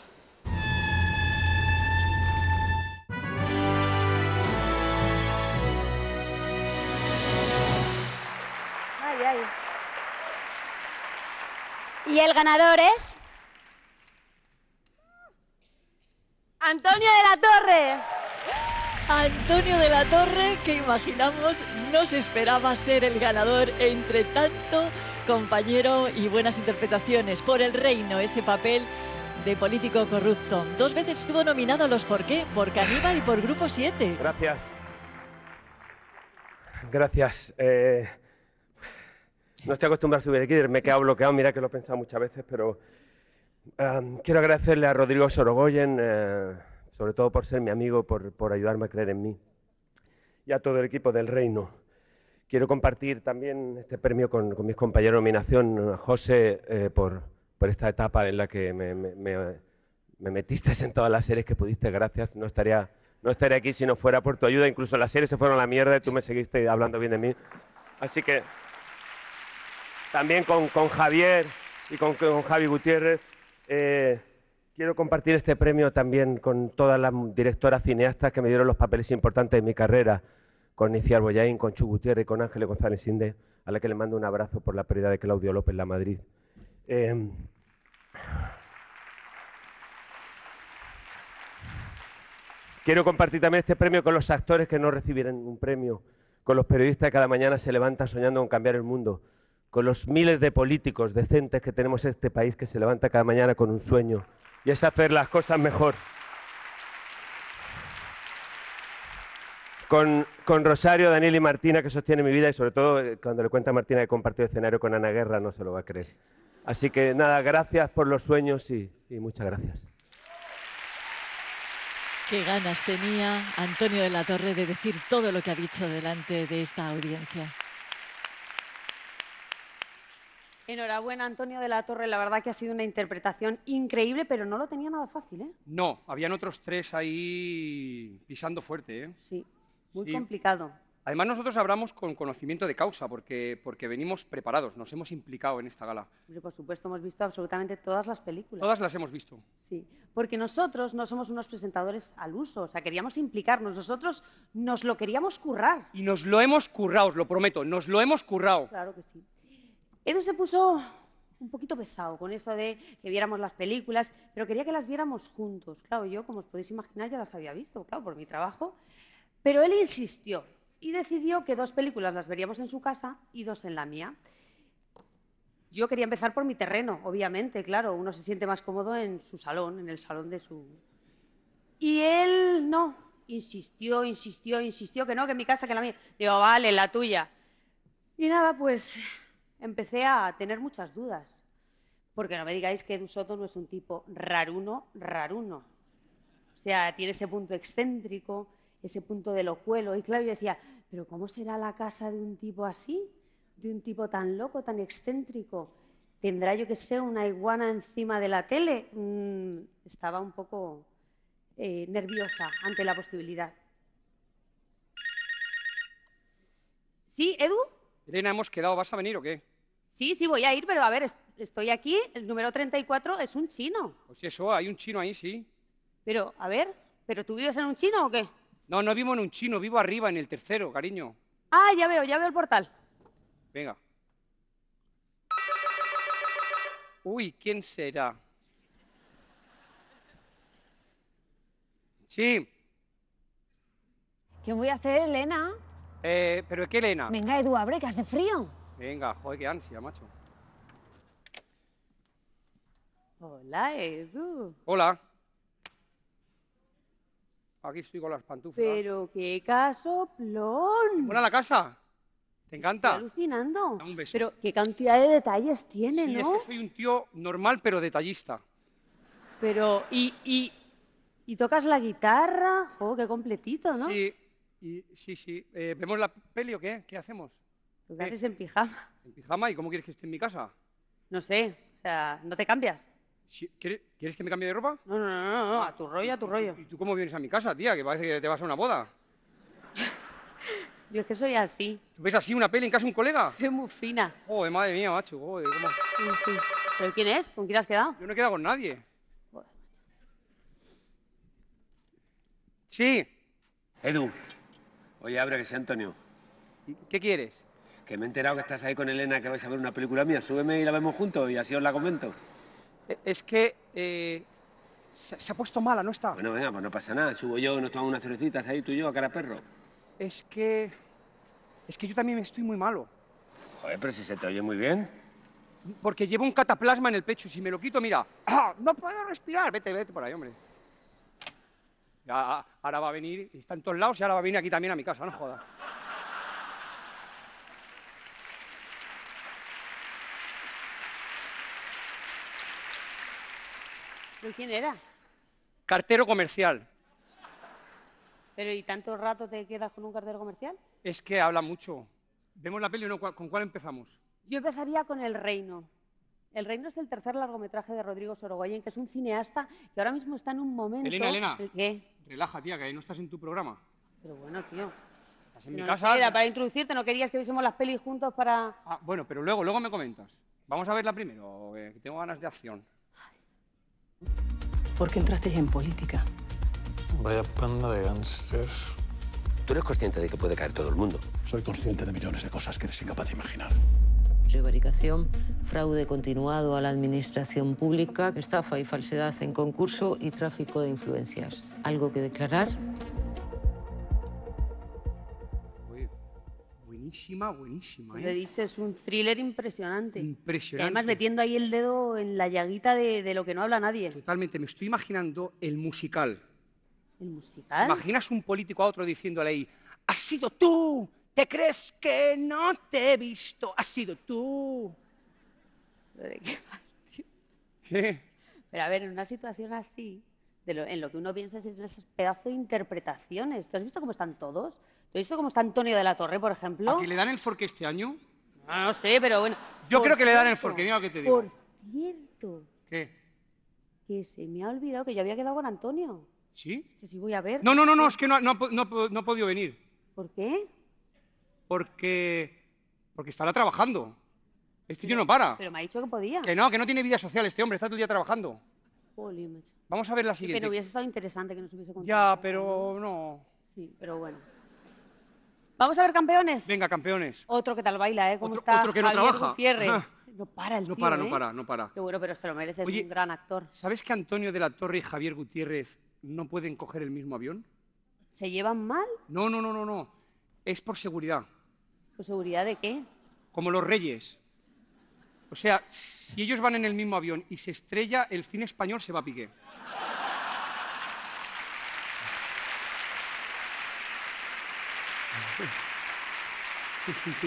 S2: Ay, ay.
S12: Y el ganador es...
S15: ¡Antonio de la Torre!
S1: Antonio de la Torre, que imaginamos no se esperaba ser el ganador entre tanto compañero y buenas interpretaciones. Por El Reino, ese papel de político corrupto. 2 veces estuvo nominado a los ¿Por qué? Por Caníbal y por Grupo 7.
S28: Gracias. Gracias. No estoy acostumbrado a subir aquí, me he quedado bloqueado, mira que lo he pensado muchas veces, pero quiero agradecerle a Rodrigo Sorogoyen, sobre todo por ser mi amigo, por ayudarme a creer en mí, y a todo el equipo del Reino. Quiero compartir también este premio con mis compañeros de nominación, a José, por esta etapa en la que me metiste en todas las series que pudiste, gracias. No estaría aquí si no fuera por tu ayuda, incluso las series se fueron a la mierda y tú me seguiste hablando bien de mí. Así que también con Javier y con Javi Gutiérrez, quiero compartir este premio también con todas las directoras cineastas que me dieron los papeles importantes de mi carrera, con Iciar Boyain, con Chu Gutiérrez y con Ángeles González Inde, a la que le mando un abrazo por la pérdida de Claudio López en La Madrid. Quiero compartir también este premio con los actores que no recibieron un premio, con los periodistas que cada mañana se levantan soñando con cambiar el mundo, con los miles de políticos decentes que tenemos en este país que se levantan cada mañana con un sueño, y es hacer las cosas mejor. Con Rosario, Daniel y Martina, que sostiene mi vida, y sobre todo cuando le cuenta a Martina que compartió escenario con Ana Guerra, no se lo va a creer. Así que nada, gracias por los sueños y muchas gracias.
S1: Qué ganas tenía Antonio de la Torre de decir todo lo que ha dicho delante de esta audiencia.
S2: Enhorabuena, Antonio de la Torre. La verdad que ha sido una interpretación increíble, pero no lo tenía nada fácil, ¿eh?
S7: No, habían otros tres ahí pisando fuerte, ¿eh?
S2: Sí, muy
S7: Sí.
S2: complicado.
S7: Además, nosotros hablamos con conocimiento de causa, porque venimos preparados, nos hemos implicado en esta gala.
S2: Hombre, por supuesto, hemos visto absolutamente todas las películas.
S7: Todas las hemos visto.
S2: Sí, porque nosotros no somos unos presentadores al uso, o sea, queríamos implicarnos, nosotros nos lo queríamos currar.
S7: Y nos lo hemos currado, os lo prometo, nos lo hemos currado.
S2: Claro que sí. Edu se puso un poquito pesado con eso de que viéramos las películas, pero quería que las viéramos juntos. Claro, yo, como os podéis imaginar, ya las había visto, claro, por mi trabajo. Pero él insistió y decidió que 2 películas las veríamos en su casa y 2 en la mía. Yo quería empezar por mi terreno, obviamente, claro, uno se siente más cómodo en su salón, en el salón de su... Y él no, insistió, que no, que en mi casa, que en la mía. Digo, vale, la tuya. Y nada, pues empecé a tener muchas dudas, porque no me digáis que Edu Soto no es un tipo raruno. O sea, tiene ese punto excéntrico, ese punto de locuelo. Y claro, yo decía, ¿pero cómo será la casa de un tipo así? De un tipo tan loco, tan excéntrico. ¿Tendrá, yo que sé, una iguana encima de la tele? Estaba un poco nerviosa ante la posibilidad. ¿Sí, Edu?
S7: Elena, hemos quedado, ¿vas a venir o qué?
S2: Sí, voy a ir, pero a ver, estoy aquí, el número 34 es un chino.
S7: Pues eso, hay un chino ahí, sí.
S2: Pero, a ver, ¿pero tú vives en un chino o qué?
S7: No, no vivo en un chino, vivo arriba, en el tercero, cariño.
S2: Ah, ya veo el portal.
S7: Venga. Uy, ¿quién será? Sí.
S3: ¿Qué voy a hacer, Elena?
S7: ¿Pero qué, Elena?
S3: Venga, Edu, abre, que hace frío.
S7: Venga, joder, qué ansia, macho.
S2: Hola, Edu.
S7: Hola. Aquí estoy con las pantuflas.
S2: Pero qué casoplón.
S7: ¿Buena la casa? ¿Te encanta?
S2: Estoy alucinando.
S7: Da un beso.
S2: Pero qué cantidad de detalles tiene,
S7: Sí,
S2: ¿no?
S7: es que soy un tío normal, pero detallista.
S2: Pero, ¿y tocas la guitarra? ¡Oh, qué completito!, ¿no?
S7: Sí, sí. ¿Vemos la peli o qué? ¿Qué hacemos?
S2: ¿Qué haces en pijama?
S7: ¿En pijama? ¿Y cómo quieres que esté en mi casa?
S2: No sé, o sea, ¿no te cambias?
S7: Sí, ¿quieres que me cambie de ropa?
S2: No, a tu rollo, a tu rollo.
S7: ¿Y tú cómo vienes a mi casa, tía? Que parece que te vas a una boda.
S2: Yo es que soy así.
S7: ¿Tú ves así una peli en casa de un colega?
S2: Soy muy fina.
S7: Joder, madre mía, macho. Joder, ¿cómo?
S2: En fin. ¿Pero quién es? ¿Con quién has quedado?
S7: Yo no he quedado con nadie. Sí.
S16: Edu, oye, abre, que sea Antonio.
S7: ¿Qué quieres?
S16: Que me he enterado que estás ahí con Elena, que vais a ver una película mía. Súbeme y la vemos juntos y así os la comento.
S7: Es que se ha puesto mala, ¿no está?
S16: Bueno, venga, pues no pasa nada. Subo yo, nos tomamos unas cervecitas ahí, tú y yo, a cara perro.
S7: Es que yo también estoy muy malo.
S16: Joder, pero si se te oye muy bien.
S7: Porque llevo un cataplasma en el pecho. Si me lo quito, mira, ¡ah! No puedo respirar. Vete por ahí, hombre. Ya, ahora va a venir, y está en todos lados, y ahora va a venir aquí también a mi casa, no jodas.
S2: ¿Pero quién era?
S7: Cartero comercial.
S2: ¿Pero y tanto rato te quedas con un cartero comercial?
S7: Es que habla mucho. ¿Vemos la peli o no? ¿Con cuál empezamos?
S2: Yo empezaría con El Reino. El Reino es el tercer largometraje de Rodrigo Sorogoyen, que es un cineasta que ahora mismo está en un momento...
S7: Elena.
S2: ¿Qué?
S7: Relaja, tía, que no estás en tu programa.
S2: Pero bueno, tío.
S7: Estás en mi
S2: No
S7: casa.
S2: sé, era para introducirte, ¿no querías que viésemos las pelis juntos para...?
S7: Ah, bueno, pero luego me comentas. Vamos a verla primero, que tengo ganas de acción.
S6: ¿Por qué entraste en política?
S25: Vaya panda de gángsters.
S16: Tú eres consciente de que puede caer todo el mundo.
S24: Soy consciente de millones de cosas que eres incapaz de imaginar.
S10: Prevaricación, fraude continuado a la administración pública, estafa y falsedad en concurso y tráfico de influencias. ¿Algo que declarar?
S7: Buenísima,
S2: Lo he dicho, es un thriller impresionante.
S7: Impresionante.
S2: Y además metiendo ahí el dedo en la llaguita de lo que no habla nadie.
S7: Totalmente, me estoy imaginando el musical.
S2: ¿El musical?
S7: ¿Te imaginas un político a otro diciéndole ahí, has sido tú, te crees que no te he visto, has sido tú?
S2: ¿De qué fastidio?
S7: ¿Qué?
S2: Pero a ver, en una situación así, en lo que uno piensa es en esos pedazos de interpretaciones. ¿Tú has visto cómo están todos? ¿Tú has visto cómo está Antonio de la Torre, por ejemplo?
S7: ¿A que le dan el Forqué este año?
S2: No sé, pero bueno.
S7: Yo creo que le dan el Forqué, mira lo que te digo.
S2: Por cierto.
S7: ¿Qué?
S2: Que se me ha olvidado que yo había quedado con Antonio.
S7: ¿Sí?
S2: Que sí voy a ver.
S7: No, es que no ha podido venir.
S2: ¿Por qué?
S7: Porque estará trabajando. Este tío no para.
S2: Pero me ha dicho que podía.
S7: Que no tiene vida social este hombre, está todo el día trabajando.
S2: Jolín, macho.
S7: Vamos a ver la siguiente.
S2: Pero hubiese estado interesante que nos hubiese contado.
S7: Ya, pero no.
S2: Sí, pero bueno. ¿Vamos a ver campeones?
S7: Venga, campeones.
S2: Otro que tal baila, ¿eh? ¿Cómo está
S7: Otro que no
S2: Javier
S7: trabaja.
S2: Gutiérrez?
S7: Ajá.
S2: No para el tío,
S7: No para.
S2: Qué bueno, pero se lo merece,
S7: Oye,
S2: es un gran actor.
S7: ¿Sabes que Antonio de la Torre y Javier Gutiérrez no pueden coger el mismo avión?
S2: ¿Se llevan mal?
S7: No. Es por seguridad.
S2: ¿Por seguridad de qué?
S7: Como los reyes. O sea, si ellos van en el mismo avión y se estrella, el cine español se va a pique. Sí.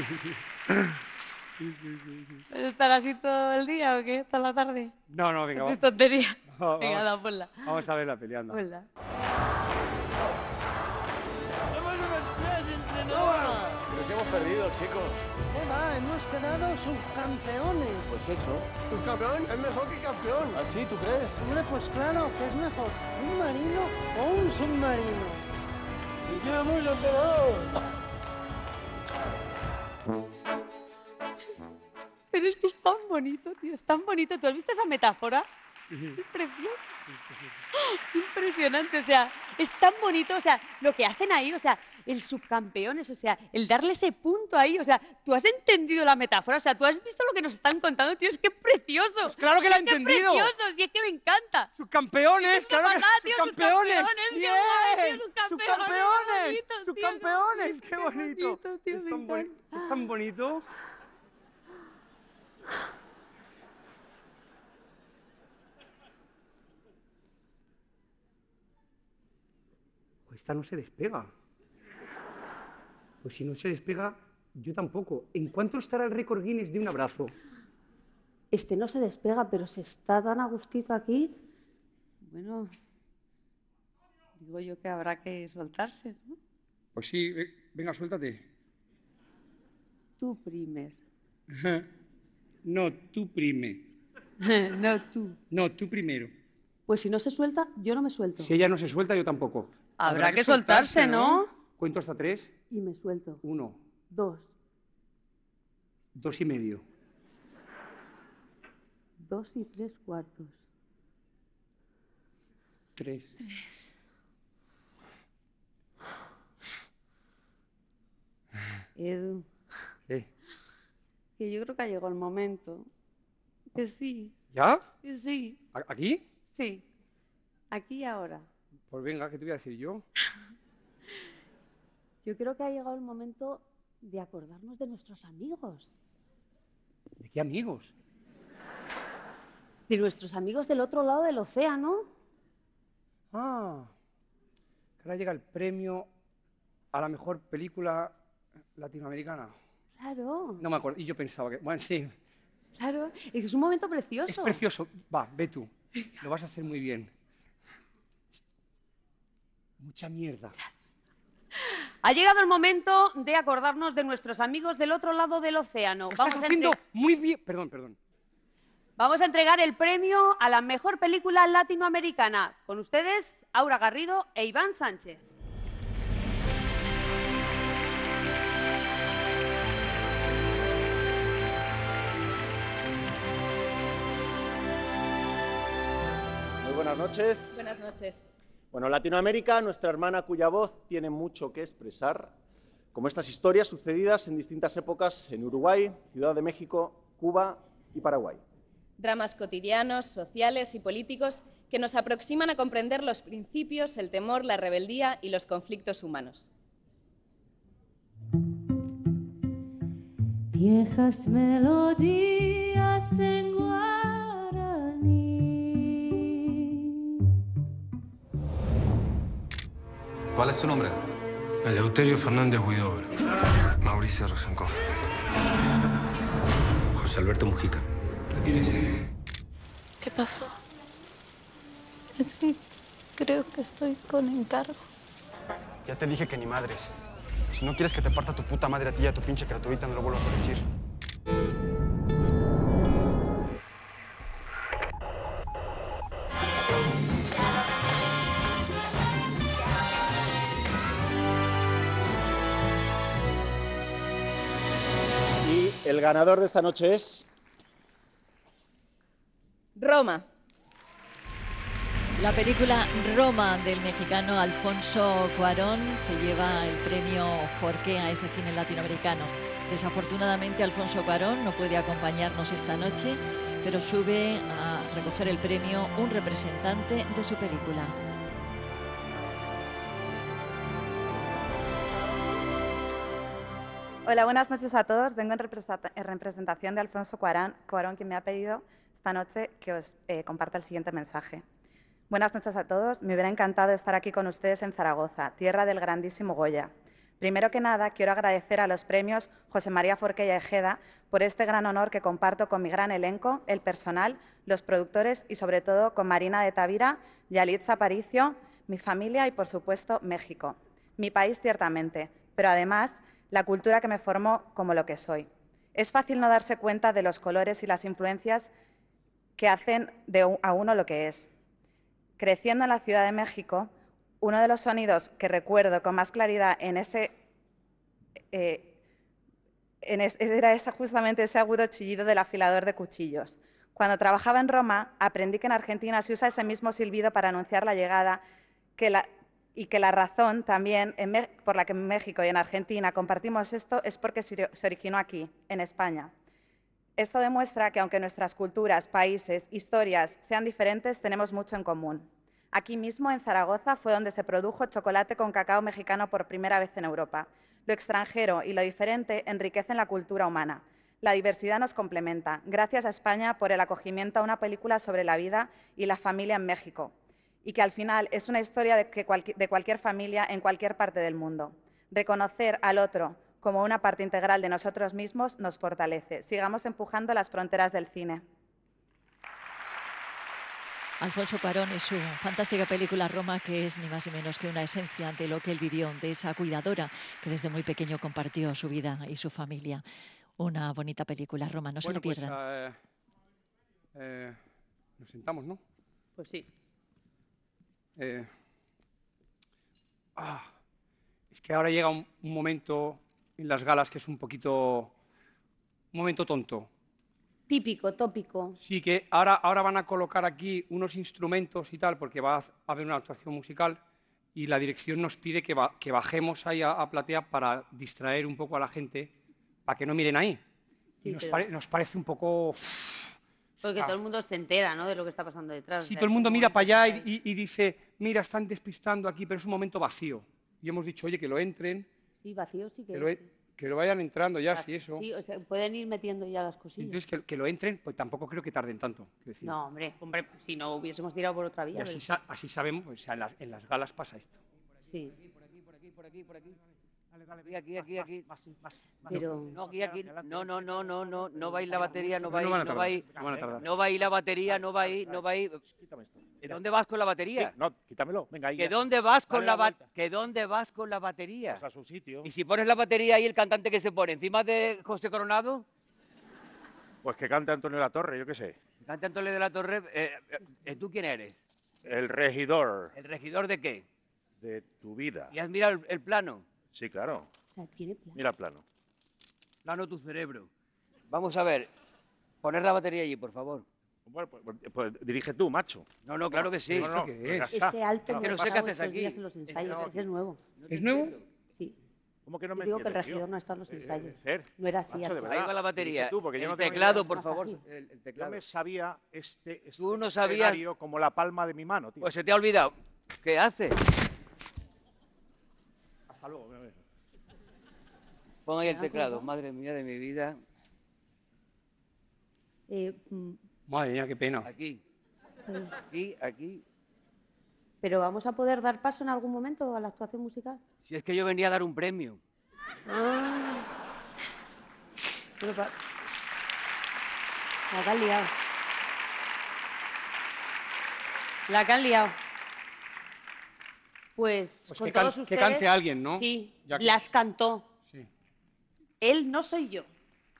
S2: ¿Estar así todo el día o qué? ¿Hasta la tarde?
S7: No, venga,
S2: Es tontería.
S7: Venga,
S2: Venga, da, ponla.
S7: Vamos a verla peleando.
S2: Ponla.
S11: Somos unos crash entrenadores.
S27: Nos hemos perdido, chicos.
S11: ¿Qué va? Hemos quedado subcampeones.
S27: Pues eso. ¿Subcampeón? Es mejor que campeón. ¿Ah, sí? ¿Tú crees?
S11: Hombre, pues claro, ¿qué es mejor? ¿Un marino o un submarino? ¡Y queda muy entrenador!
S2: Pero es que es tan bonito, tío, es tan bonito. ¿Tú has visto esa metáfora? Es precioso. Impresionante, o sea, es tan bonito, o sea, lo que hacen ahí, o sea, el subcampeones, o sea, el darle ese punto ahí, o sea, tú has entendido la metáfora, o sea, tú has visto lo que nos están contando, tío, es que es precioso.
S7: Pues claro que la he entendido.
S2: Es precioso, sí, es que me encanta.
S7: Subcampeones, claro que subcampeones.
S2: ¡Bien!
S7: Subcampeones, qué bonito. Es tan bonito. Esta no se despega. Pues si no se despega, yo tampoco. ¿En cuánto estará el récord Guinness de un abrazo?
S2: Este no se despega, pero se está tan a gustito aquí. Bueno, digo yo que habrá que soltarse, ¿no?
S7: Pues sí, venga, suéltate.
S2: Tú primer.
S7: No, tú prime.
S2: No, tú.
S7: No, tú primero.
S2: Pues si no se suelta, yo no me suelto.
S7: Si ella no se suelta, yo tampoco.
S2: Habrá que soltarse, ¿no?
S7: Cuento hasta 3.
S2: Y me suelto.
S7: 1.
S2: 2.
S7: 2 y medio.
S2: 2 y 3/4.
S7: 3.
S2: Edu.
S7: ¿Qué?
S2: Que yo creo que ha llegado el momento. Que sí.
S7: ¿Ya?
S2: Que sí.
S7: ¿Aquí?
S2: Sí. Aquí y ahora.
S7: Pues venga, ¿qué te voy a decir yo?
S2: Yo creo que ha llegado el momento de acordarnos de nuestros amigos.
S7: ¿De qué amigos?
S2: De nuestros amigos del otro lado del océano.
S7: Ah, que ahora llega el premio a la mejor película latinoamericana.
S2: Claro.
S7: No me acuerdo, y yo pensaba que... Bueno, sí.
S2: Claro, es un momento precioso.
S7: Es precioso. Va, ve tú. Lo vas a hacer muy bien. Mucha mierda.
S2: Ha llegado el momento de acordarnos de nuestros amigos del otro lado del océano.
S7: Lo estás haciendo muy bien. Perdón.
S2: Vamos a entregar el premio a la mejor película latinoamericana. Con ustedes, Aura Garrido e Iván Sánchez.
S4: Muy buenas noches.
S6: Buenas noches.
S4: Bueno, Latinoamérica, nuestra hermana cuya voz tiene mucho que expresar, como estas historias sucedidas en distintas épocas en Uruguay, Ciudad de México, Cuba y Paraguay.
S6: Dramas cotidianos, sociales y políticos que nos aproximan a comprender los principios, el temor, la rebeldía y los conflictos humanos.
S21: Viejas melodías en guaraní.
S26: ¿Cuál es su nombre?
S9: Eleuterio Fernández Huidobro. Mauricio Rosenkopf.
S16: José Alberto Mujica.
S9: Retírese.
S6: ¿Qué pasó? Es que
S21: Creo que estoy con encargo.
S5: Ya te dije que ni madres. Si no quieres que te parta tu puta madre a ti y a tu pinche criaturita, no lo vuelvas a decir.
S4: Y el ganador de esta noche es...
S6: Roma.
S1: La película Roma del mexicano Alfonso Cuarón se lleva el premio Forqué a ese cine latinoamericano. Desafortunadamente Alfonso Cuarón no puede acompañarnos esta noche, pero sube a recoger el premio un representante de su película.
S8: Hola, buenas noches a todos. Vengo en representación de Alfonso Cuarón, quien me ha pedido esta noche que os comparta el siguiente mensaje. Buenas noches a todos. Me hubiera encantado estar aquí con ustedes en Zaragoza, tierra del grandísimo Goya. Primero que nada, quiero agradecer a los premios José María Forqué y Ejeda por este gran honor que comparto con mi gran elenco, el personal, los productores y, sobre todo, con Marina de Tavira, Yalitza Aparicio, mi familia y, por supuesto, México. Mi país, ciertamente, pero además la cultura que me formó como lo que soy. Es fácil no darse cuenta de los colores y las influencias que hacen a uno lo que es. Creciendo en la Ciudad de México, uno de los sonidos que recuerdo con más claridad era justamente ese agudo chillido del afilador de cuchillos. Cuando trabajaba en Roma, aprendí que en Argentina se usa ese mismo silbido para anunciar la llegada y que la razón también por la que en México y en Argentina compartimos esto es porque se originó aquí, en España. Esto demuestra que aunque nuestras culturas, países, historias sean diferentes, tenemos mucho en común. Aquí mismo, en Zaragoza, fue donde se produjo chocolate con cacao mexicano por primera vez en Europa. Lo extranjero y lo diferente enriquecen la cultura humana. La diversidad nos complementa. Gracias a España por el acogimiento a una película sobre la vida y la familia en México, y que al final es una historia de cualquier familia en cualquier parte del mundo. Reconocer al otro como una parte integral de nosotros mismos nos fortalece. Sigamos empujando las fronteras del cine.
S1: Alfonso Cuarón y su fantástica película Roma, que es ni más ni menos que una esencia de lo que él vivió, de esa cuidadora que desde muy pequeño compartió su vida y su familia. Una bonita película, Roma, no se lo pierdan.
S7: Nos sentamos, ¿no?
S2: Pues sí.
S7: Es que ahora llega un momento en las galas que es un momento tonto.
S2: Típico, tópico.
S7: Sí, que ahora van a colocar aquí unos instrumentos y tal, porque va a haber una actuación musical y la dirección nos pide que bajemos ahí a platea para distraer un poco a la gente, para que no miren ahí.
S2: Sí,
S7: y nos parece un poco...
S2: Porque todo el mundo se entera, ¿no?, de lo que está pasando detrás.
S7: Sí, todo el mundo mira para allá y dice, mira, están despistando aquí, pero es un momento vacío. Y hemos dicho, oye, que lo entren.
S2: Sí, vacío sí que es.
S7: Que lo vayan entrando ya, sí, eso.
S2: Sí, o sea, pueden ir metiendo ya las cosillas.
S7: Entonces, que lo entren, pues tampoco creo que tarden tanto. Decir.
S2: No, hombre, si no hubiésemos tirado por otra vía.
S7: Y así sabemos, o sea, en las galas pasa esto.
S2: Sí.
S17: Por aquí. Aquí. Más.
S2: Pero...
S17: No, aquí. No va a ir la batería, no va a ir la batería, no va a ir.
S25: Quítame esto.
S17: ¿De dónde vas con la batería?
S25: No, quítamelo, venga ahí.
S17: ¿Que dónde vas con la batería?
S25: Pues a su sitio.
S17: ¿Y si pones la batería y el cantante que se pone encima de José Coronado?
S25: Pues que cante Antonio Latorre, yo qué sé.
S17: Cante Antonio de la Torre. ¿Tú quién eres?
S25: El regidor.
S17: ¿El regidor de qué?
S25: De tu vida.
S17: ¿Y has mirado el plano?
S25: Sí, claro.
S2: O sea, tiene plano.
S25: Mira el plano.
S17: Plano tu cerebro. Vamos a ver. Poner la batería allí, por favor.
S25: Bueno, pues dirige tú, macho.
S17: No, claro que sí.
S25: No,
S7: ¿Qué es?
S2: Ese alto
S17: que no sé qué haces aquí.
S2: En los ensayos, ese es nuevo.
S7: ¿Es nuevo?
S2: Sí.
S25: ¿Cómo que no me
S2: digo que el
S25: entiendes,
S2: regidor
S25: tío?
S2: no está en los ensayos.
S25: Fer,
S2: No era así.
S25: macho, de
S17: Ahí
S25: verdad.
S17: va la batería.
S25: Dirige tú, porque yo
S17: El
S25: no tengo
S17: teclado,
S25: idea.
S17: por favor. El
S25: Yo
S17: teclado.
S25: me sabía este
S17: Tú no sabías.
S25: escenario como la palma de mi mano, tío.
S17: Pues se te ha olvidado. ¿Qué haces?
S25: Hasta luego.
S17: Pon ahí el teclado. Madre mía de mi vida.
S7: Madre mía, qué pena.
S17: Aquí.
S2: ¿Pero vamos a poder dar paso en algún momento a la actuación musical?
S17: Si es que yo venía a dar un premio.
S2: Pero la que han liado. La que han liado. Pues con todos ustedes,
S7: que cante alguien, ¿no?
S2: Sí,
S7: Ya que-
S2: las cantó.
S7: Sí.
S2: Él no soy yo.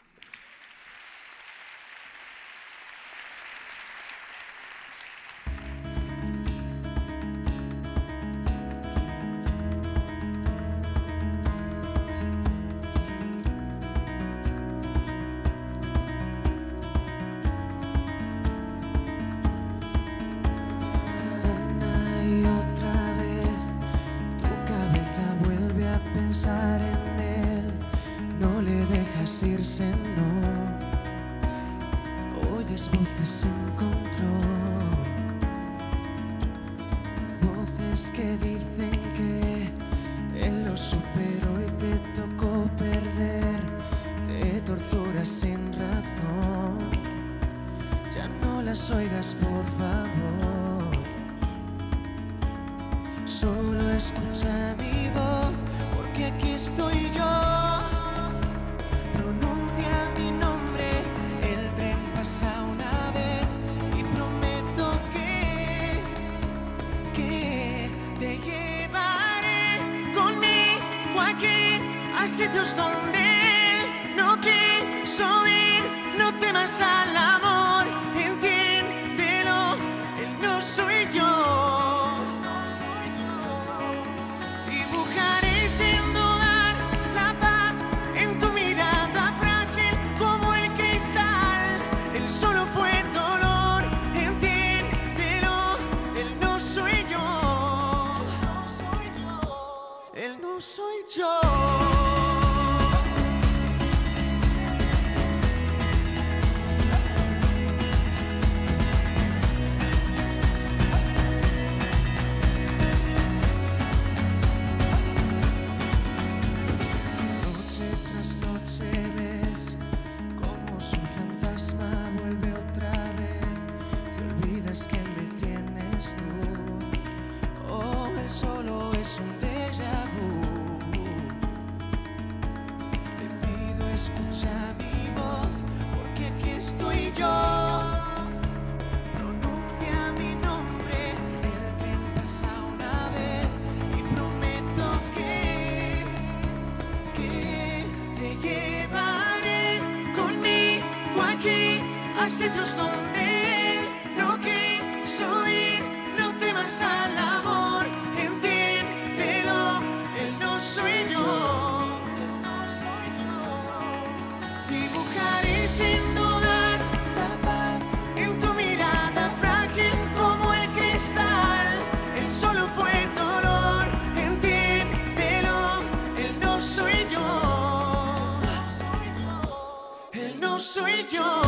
S11: Y otra vez tu cabeza vuelve a pensar en él, no le dejas irse, no. Oyes voces sin control, voces que dicen que él lo superó y te tocó perder, te torturas sin razón. Ya no las oigas, por favor. Solo escucha mi voz, porque aquí estoy yo. Pronuncia mi nombre, el tren pasa una vez y prometo que te llevaré conmigo aquí a sitios donde él no quiso ir. No temas al amor, entiéndelo, él no soy yo. Dibujaré sin dudar la paz en tu mirada frágil como el cristal. Él solo fue dolor, entiéndelo, él no soy yo. Él no soy yo. Noche tras noche ves como su fantasma vuelve otra vez. Te olvidas que me tienes tú. Oh, él solo es un déjà vu. Te pido escucha mi voz, porque aquí estoy yo. Pronuncia mi nombre, el tren pasa una vez y prometo que te llevaré conmigo aquí a sitios donde él no quiso ir. No temas al amor, entiéndelo, él no soy yo. Dibujaré sin dudar la paz en tu mirada frágil como el cristal. Él solo fue dolor, entiéndelo, él no soy yo. Él no soy yo.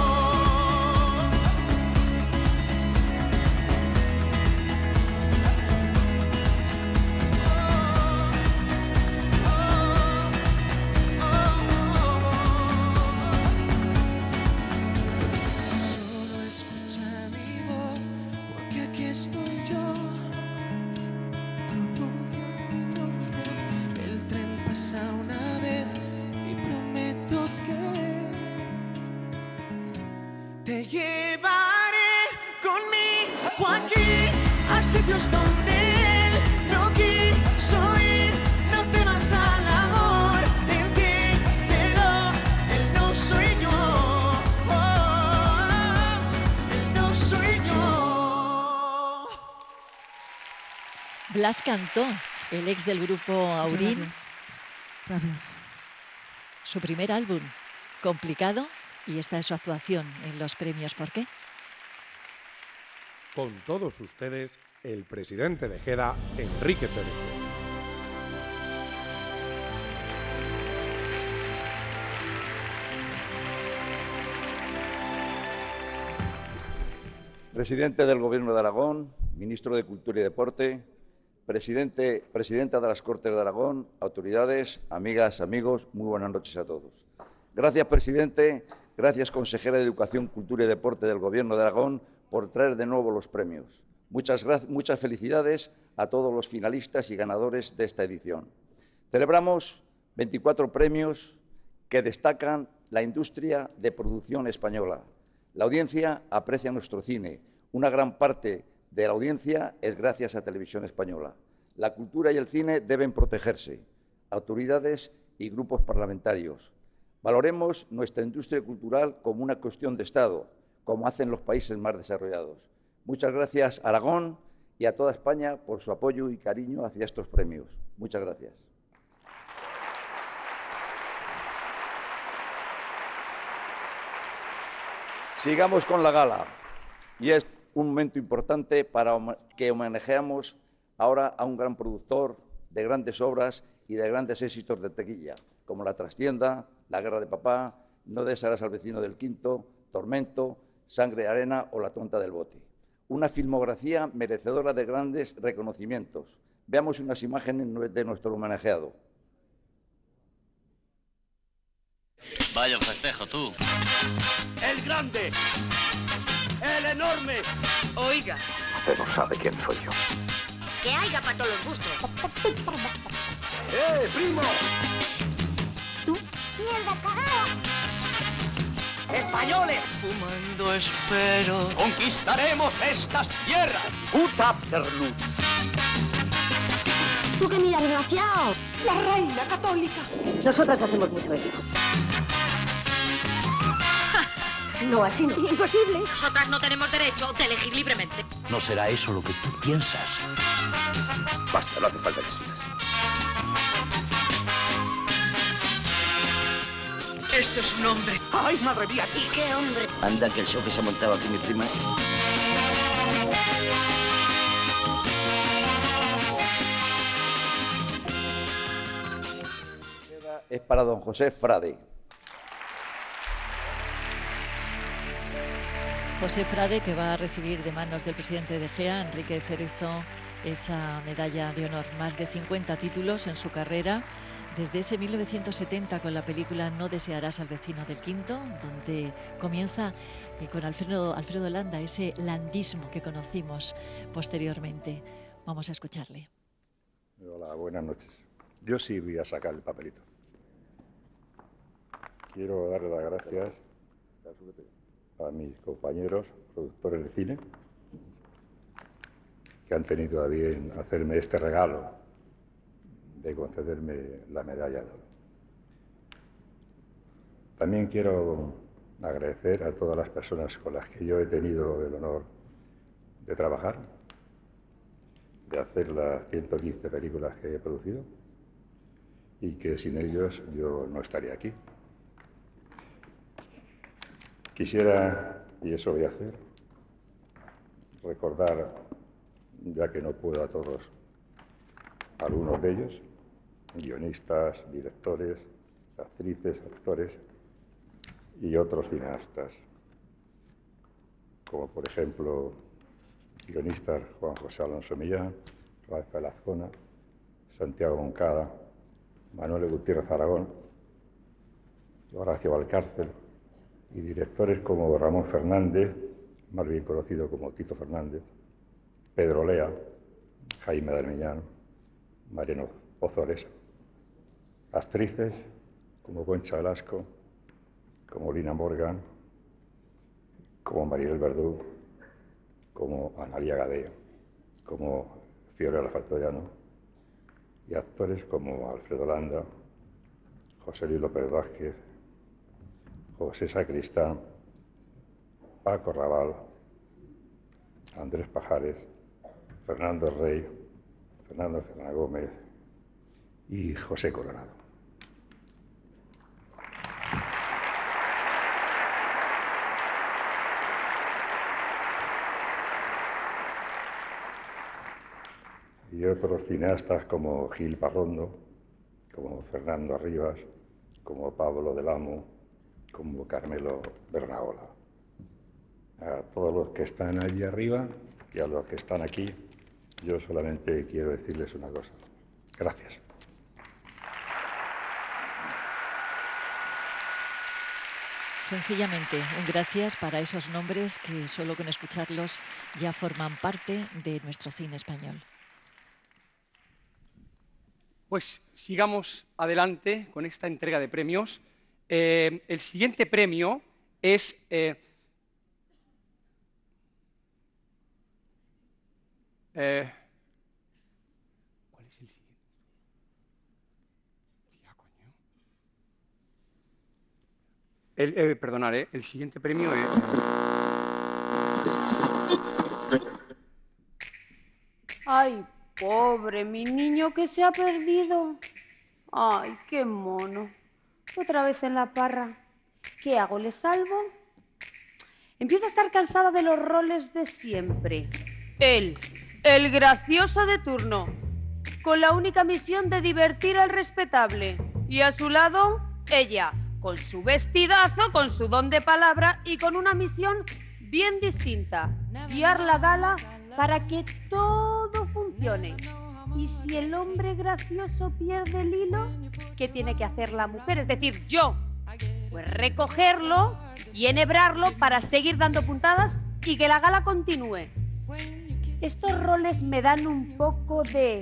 S11: Solo escucha mi voz, porque aquí estoy yo. Pronuncia mi nombre, el tren pasa una vez y prometo que te llevaré conmigo aquí a sitios donde él no quiso ir. No temas al amor, entiéndelo, él no soy yo. Él no soy yo.
S1: Blas Cantó, el ex del grupo Aurín.
S11: Gracias.
S1: Su primer álbum, complicado, y esta es su actuación en los premios. ¿Por qué?
S25: Con todos ustedes, el presidente de GEDA, Enrique Cerezo.
S12: Presidente del Gobierno de Aragón, Ministro de Cultura y Deporte, Presidenta de las Cortes de Aragón, autoridades, amigas, amigos, muy buenas noches a todos. Gracias, presidente, gracias, consejera de Educación, Cultura y Deporte del Gobierno de Aragón, por traer de nuevo los premios. Muchas felicidades a todos los finalistas y ganadores de esta edición. Celebramos 24 premios que destacan la industria de producción española. La audiencia aprecia nuestro cine. Una gran parte de la audiencia es gracias a Televisión Española. La cultura y el cine deben protegerse. Autoridades y grupos parlamentarios. Valoremos nuestra industria cultural como una cuestión de Estado, como hacen los países más desarrollados. Muchas gracias a Aragón y a toda España por su apoyo y cariño hacia estos premios. Muchas gracias. Sigamos con la gala. Y es un momento importante para que homenajeamos ahora a un gran productor de grandes obras y de grandes éxitos de taquilla, como La trastienda, La guerra de papá, No desearás al vecino del quinto, Tormento, Sangre y arena o La tonta del bote. Una filmografía merecedora de grandes reconocimientos. Veamos unas imágenes de nuestro homenajeado.
S13: Vaya un festejo, tú.
S14: ¡El grande! ¡El enorme!
S13: Oiga.
S14: Usted no sabe quién soy yo.
S13: Que haya para todos los gustos.
S14: ¡Primo!
S21: ¿Tú? ¡Mierda, cagada!
S14: ¡Españoles!
S13: Fumando espero.
S14: ¡Conquistaremos estas tierras! ¡Good afternoon!
S21: ¿Tú qué miras, desgraciado?
S14: ¡La reina católica!
S21: Nosotras hacemos mucho eso. No, así no. Imposible.
S13: Nosotras no tenemos derecho de elegir libremente.
S14: No será eso lo que tú piensas. Basta, no hace falta que sigas.
S13: Esto es un hombre.
S14: ¡Ay, madre mía!
S13: ¿Y qué hombre?
S14: Anda, que el show que se ha montado aquí mi prima.
S12: Es para don José Frade.
S1: José Frade, que va a recibir de manos del presidente de GEA, Enrique Cerezo, esa medalla de honor. Más de 50 títulos en su carrera, desde ese 1970 con la película No desearás al vecino del quinto, donde comienza con Alfredo Landa, ese landismo que conocimos posteriormente. Vamos a escucharle.
S15: Hola, buenas noches. Yo sí voy a sacar el papelito. Quiero darle las gracias a mis compañeros productores de cine que han tenido a bien hacerme este regalo de concederme la medalla de oro. También quiero agradecer a todas las personas con las que yo he tenido el honor de trabajar, de hacer las 115 películas que he producido y que sin ellos yo no estaría aquí. Quisiera, y eso voy a hacer, recordar, ya que no puedo a todos, algunos de ellos, guionistas, directores, actrices, actores y otros cineastas, como por ejemplo guionistas Juan José Alonso Millán, Rafael Azcona, Santiago Moncada, Manuel Gutiérrez Aragón, Horacio Valcárcel, y directores como Ramón Fernández, más bien conocido como Tito Fernández, Pedro Lea, Jaime Darmiñán, Mariano Ozores, actrices como Concha Velasco, como Lina Morgan, como Maribel Verdú, como Analía Gadea, como Fiorella Fartollano, y actores como Alfredo Landa, José Luis López Vázquez, José Sacristán, Paco Raval, Andrés Pajares, Fernando Rey, Fernando Fernández Gómez y José Coronado. Y otros cineastas como Gil Parrondo, como Fernando Arribas, como Pablo del Amo, como Carmelo Bernaola. A todos los que están allí arriba y a los que están aquí, yo solamente quiero decirles una cosa. Gracias.
S1: Sencillamente, un gracias para esos nombres que solo con escucharlos ya forman parte de nuestro cine español.
S7: Pues sigamos adelante con esta entrega de premios. El siguiente premio es Perdonad, el siguiente premio es...
S2: Ay, pobre, mi niño que se ha perdido. Ay, qué mono. Otra vez en la parra. ¿Qué hago? ¿Le salvo? Empieza a estar cansada de los roles de siempre. Él, el gracioso de turno, con la única misión de divertir al respetable. Y a su lado, ella, con su vestidazo, con su don de palabra y con una misión bien distinta. Guiar la gala para que todo funcione. Y si el hombre gracioso pierde el hilo, ¿qué tiene que hacer la mujer? Es decir, yo. Pues recogerlo y enhebrarlo para seguir dando puntadas y que la gala continúe. Estos roles me dan un poco de...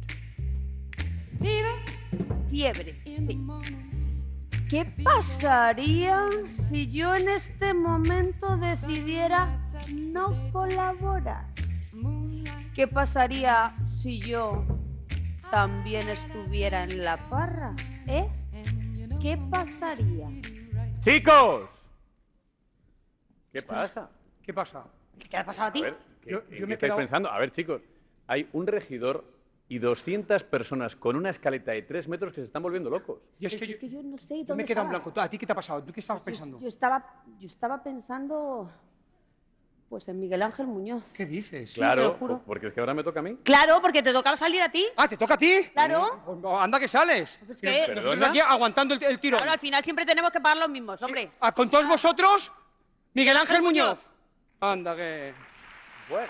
S2: fiebre, sí. ¿Qué pasaría si yo en este momento decidiera no colaborar? ¿Qué pasaría si yo también estuviera en la parra? ¿Qué pasaría?
S3: ¡Chicos! ¿Qué pasa?
S7: ¿Qué pasa?
S2: ¿Qué ha pasado a ti?
S3: A ver, ¿qué estáis pensando? A ver, chicos, hay un regidor y 200 personas con una escaleta de 3 metros que se están volviendo locos.
S7: Y es que
S2: yo no sé
S7: yo
S2: dónde
S7: me he quedado en
S2: estabas.
S7: blanco. ¿A ti qué te ha pasado? ¿Tú qué estabas pensando?
S2: Yo estaba pensando... pues en Miguel Ángel Muñoz.
S7: ¿Qué dices?
S2: Sí, te lo juro.
S3: Porque es que ahora me toca a mí.
S2: Claro, porque te tocaba salir a ti.
S7: Ah, ¿te toca a ti?
S2: Claro.
S7: Pues anda que sales.
S2: Pues que-
S7: Nosotros aquí aguantando el tirón.
S2: Ahora al final siempre tenemos que pagar los mismos, hombre.
S7: ¿Con todos vosotros? Miguel Ángel Muñoz. Anda que...
S3: Bueno.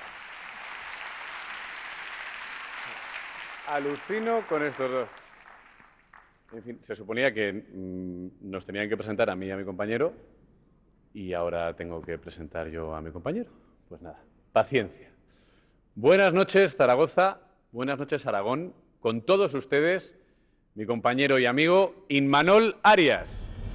S3: Alucino con estos dos. En fin, se suponía que nos tenían que presentar a mí y a mi compañero y ahora tengo que presentar yo a mi compañero. Pues nada, paciencia. Buenas noches, Zaragoza. Buenas noches, Aragón. Con todos ustedes, mi compañero y amigo Imanol Arias.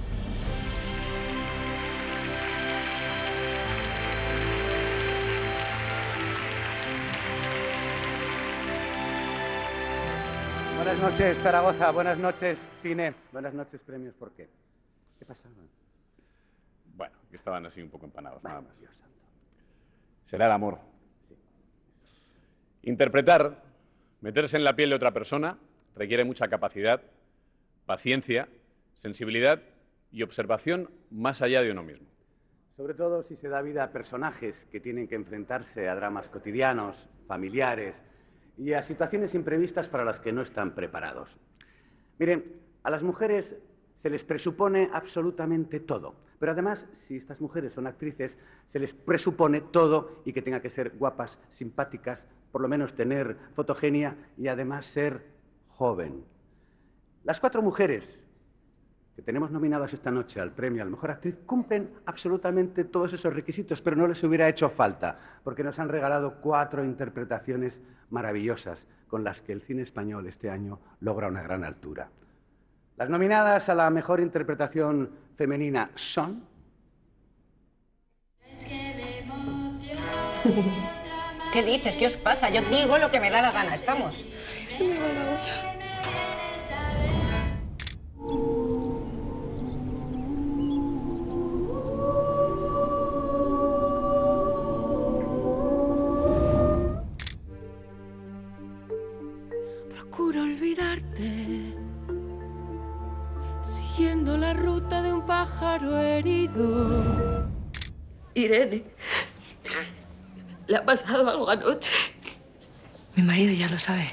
S18: Buenas noches, Zaragoza. Buenas noches, cine. Buenas noches, premios. ¿Por qué? ¿Qué pasaba?
S3: Bueno, que estaban así un poco empanados, nada más. Dios santo. Será el amor. Sí. Interpretar, meterse en la piel de otra persona, requiere mucha capacidad, paciencia, sensibilidad y observación más allá de uno mismo.
S18: Sobre todo si se da vida a personajes que tienen que enfrentarse a dramas cotidianos, familiares y a situaciones imprevistas para las que no están preparados. Miren, a las mujeres se les presupone absolutamente todo, pero además, si estas mujeres son actrices, se les presupone todo y que tengan que ser guapas, simpáticas, por lo menos tener fotogenia y además ser joven. Las 4 mujeres que tenemos nominadas esta noche al premio a la mejor actriz cumplen absolutamente todos esos requisitos, pero no les hubiera hecho falta, porque nos han regalado 4 interpretaciones maravillosas con las que el cine español este año logra una gran altura. Las nominadas a la mejor interpretación femenina son...
S19: ¿Qué dices? ¿Qué os pasa? Yo digo lo que me da la gana. Estamos.
S21: Se me va la olla.
S11: Procuro olvidarte, siguiendo la ruta de un pájaro herido.
S21: Irene, ¿le ha pasado algo anoche? Mi marido ya lo sabe.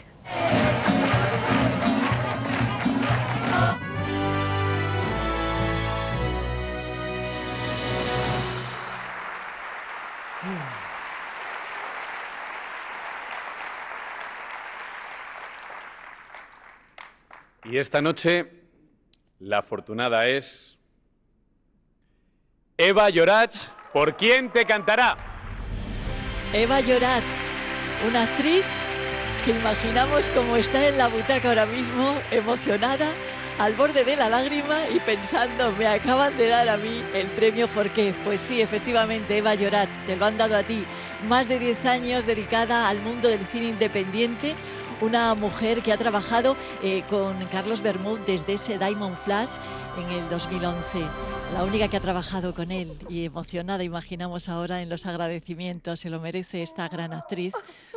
S3: Y esta noche, la afortunada es... Eva Llorach, ¿por quién te cantará?
S1: Eva Llorach, una actriz que imaginamos como está en la butaca ahora mismo, emocionada, al borde de la lágrima y pensando, me acaban de dar a mí el premio, ¿por qué? Pues sí, efectivamente, Eva Llorach, te lo han dado a ti. Más de 10 años dedicada al mundo del cine independiente, una mujer que ha trabajado con Carlos Bermúdez desde ese Diamond Flash en el 2011. La única que ha trabajado con él, y emocionada imaginamos ahora en los agradecimientos. Se lo merece esta gran actriz.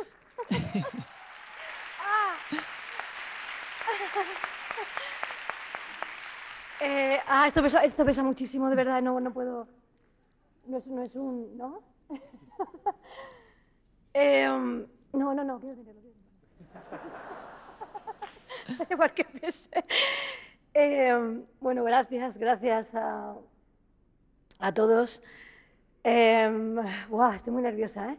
S10: Esto pesa muchísimo, de verdad, no puedo... No es un... ¿no? No, quiero tenerlo. Igual que pese. Bueno, gracias a todos. Estoy muy nerviosa,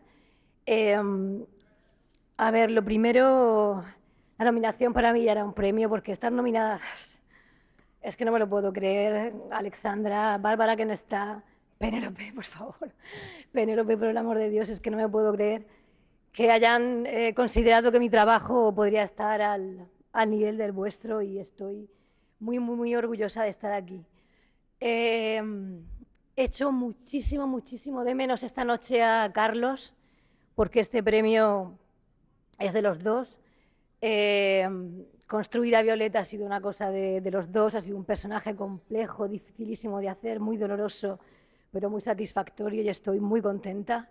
S10: a ver, lo primero, la nominación para mí ya era un premio, porque estar nominada... Es que no me lo puedo creer. Alexandra, Bárbara, que no está, Penélope, por favor. Penélope, por el amor de Dios, es que no me puedo creer que hayan considerado que mi trabajo podría estar al nivel del vuestro, y estoy muy orgullosa de estar aquí. Echo muchísimo de menos esta noche a Carlos, porque este premio es de los dos. Construir a Violeta ha sido una cosa de los dos, ha sido un personaje complejo, dificilísimo de hacer, muy doloroso, pero muy satisfactorio, y estoy muy contenta.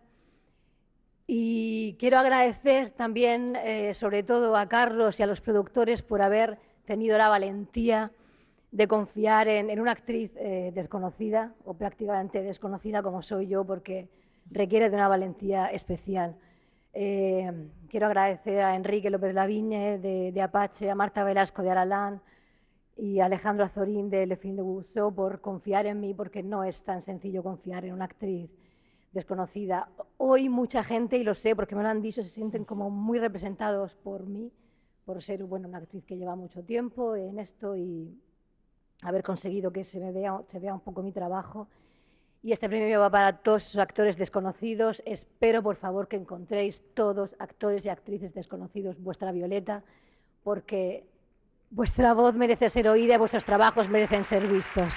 S10: Y quiero agradecer también, sobre todo a Carlos y a los productores, por haber tenido la valentía de confiar en una actriz desconocida, o prácticamente desconocida como soy yo, porque requiere de una valentía especial. Quiero agradecer a Enrique López Lavigne de Apache, a Marta Velasco de Aralán y a Alejandro Azorín de Le Film de Busso por confiar en mí, porque no es tan sencillo confiar en una actriz desconocida. Hoy mucha gente, y lo sé porque me lo han dicho, se sienten como muy representados por mí, por ser una actriz que lleva mucho tiempo en esto y haber conseguido que se vea un poco mi trabajo. Y este premio va para todos esos actores desconocidos. Espero, por favor, que encontréis todos, actores y actrices desconocidos, vuestra Violeta, porque vuestra voz merece ser oída y vuestros trabajos merecen ser vistos.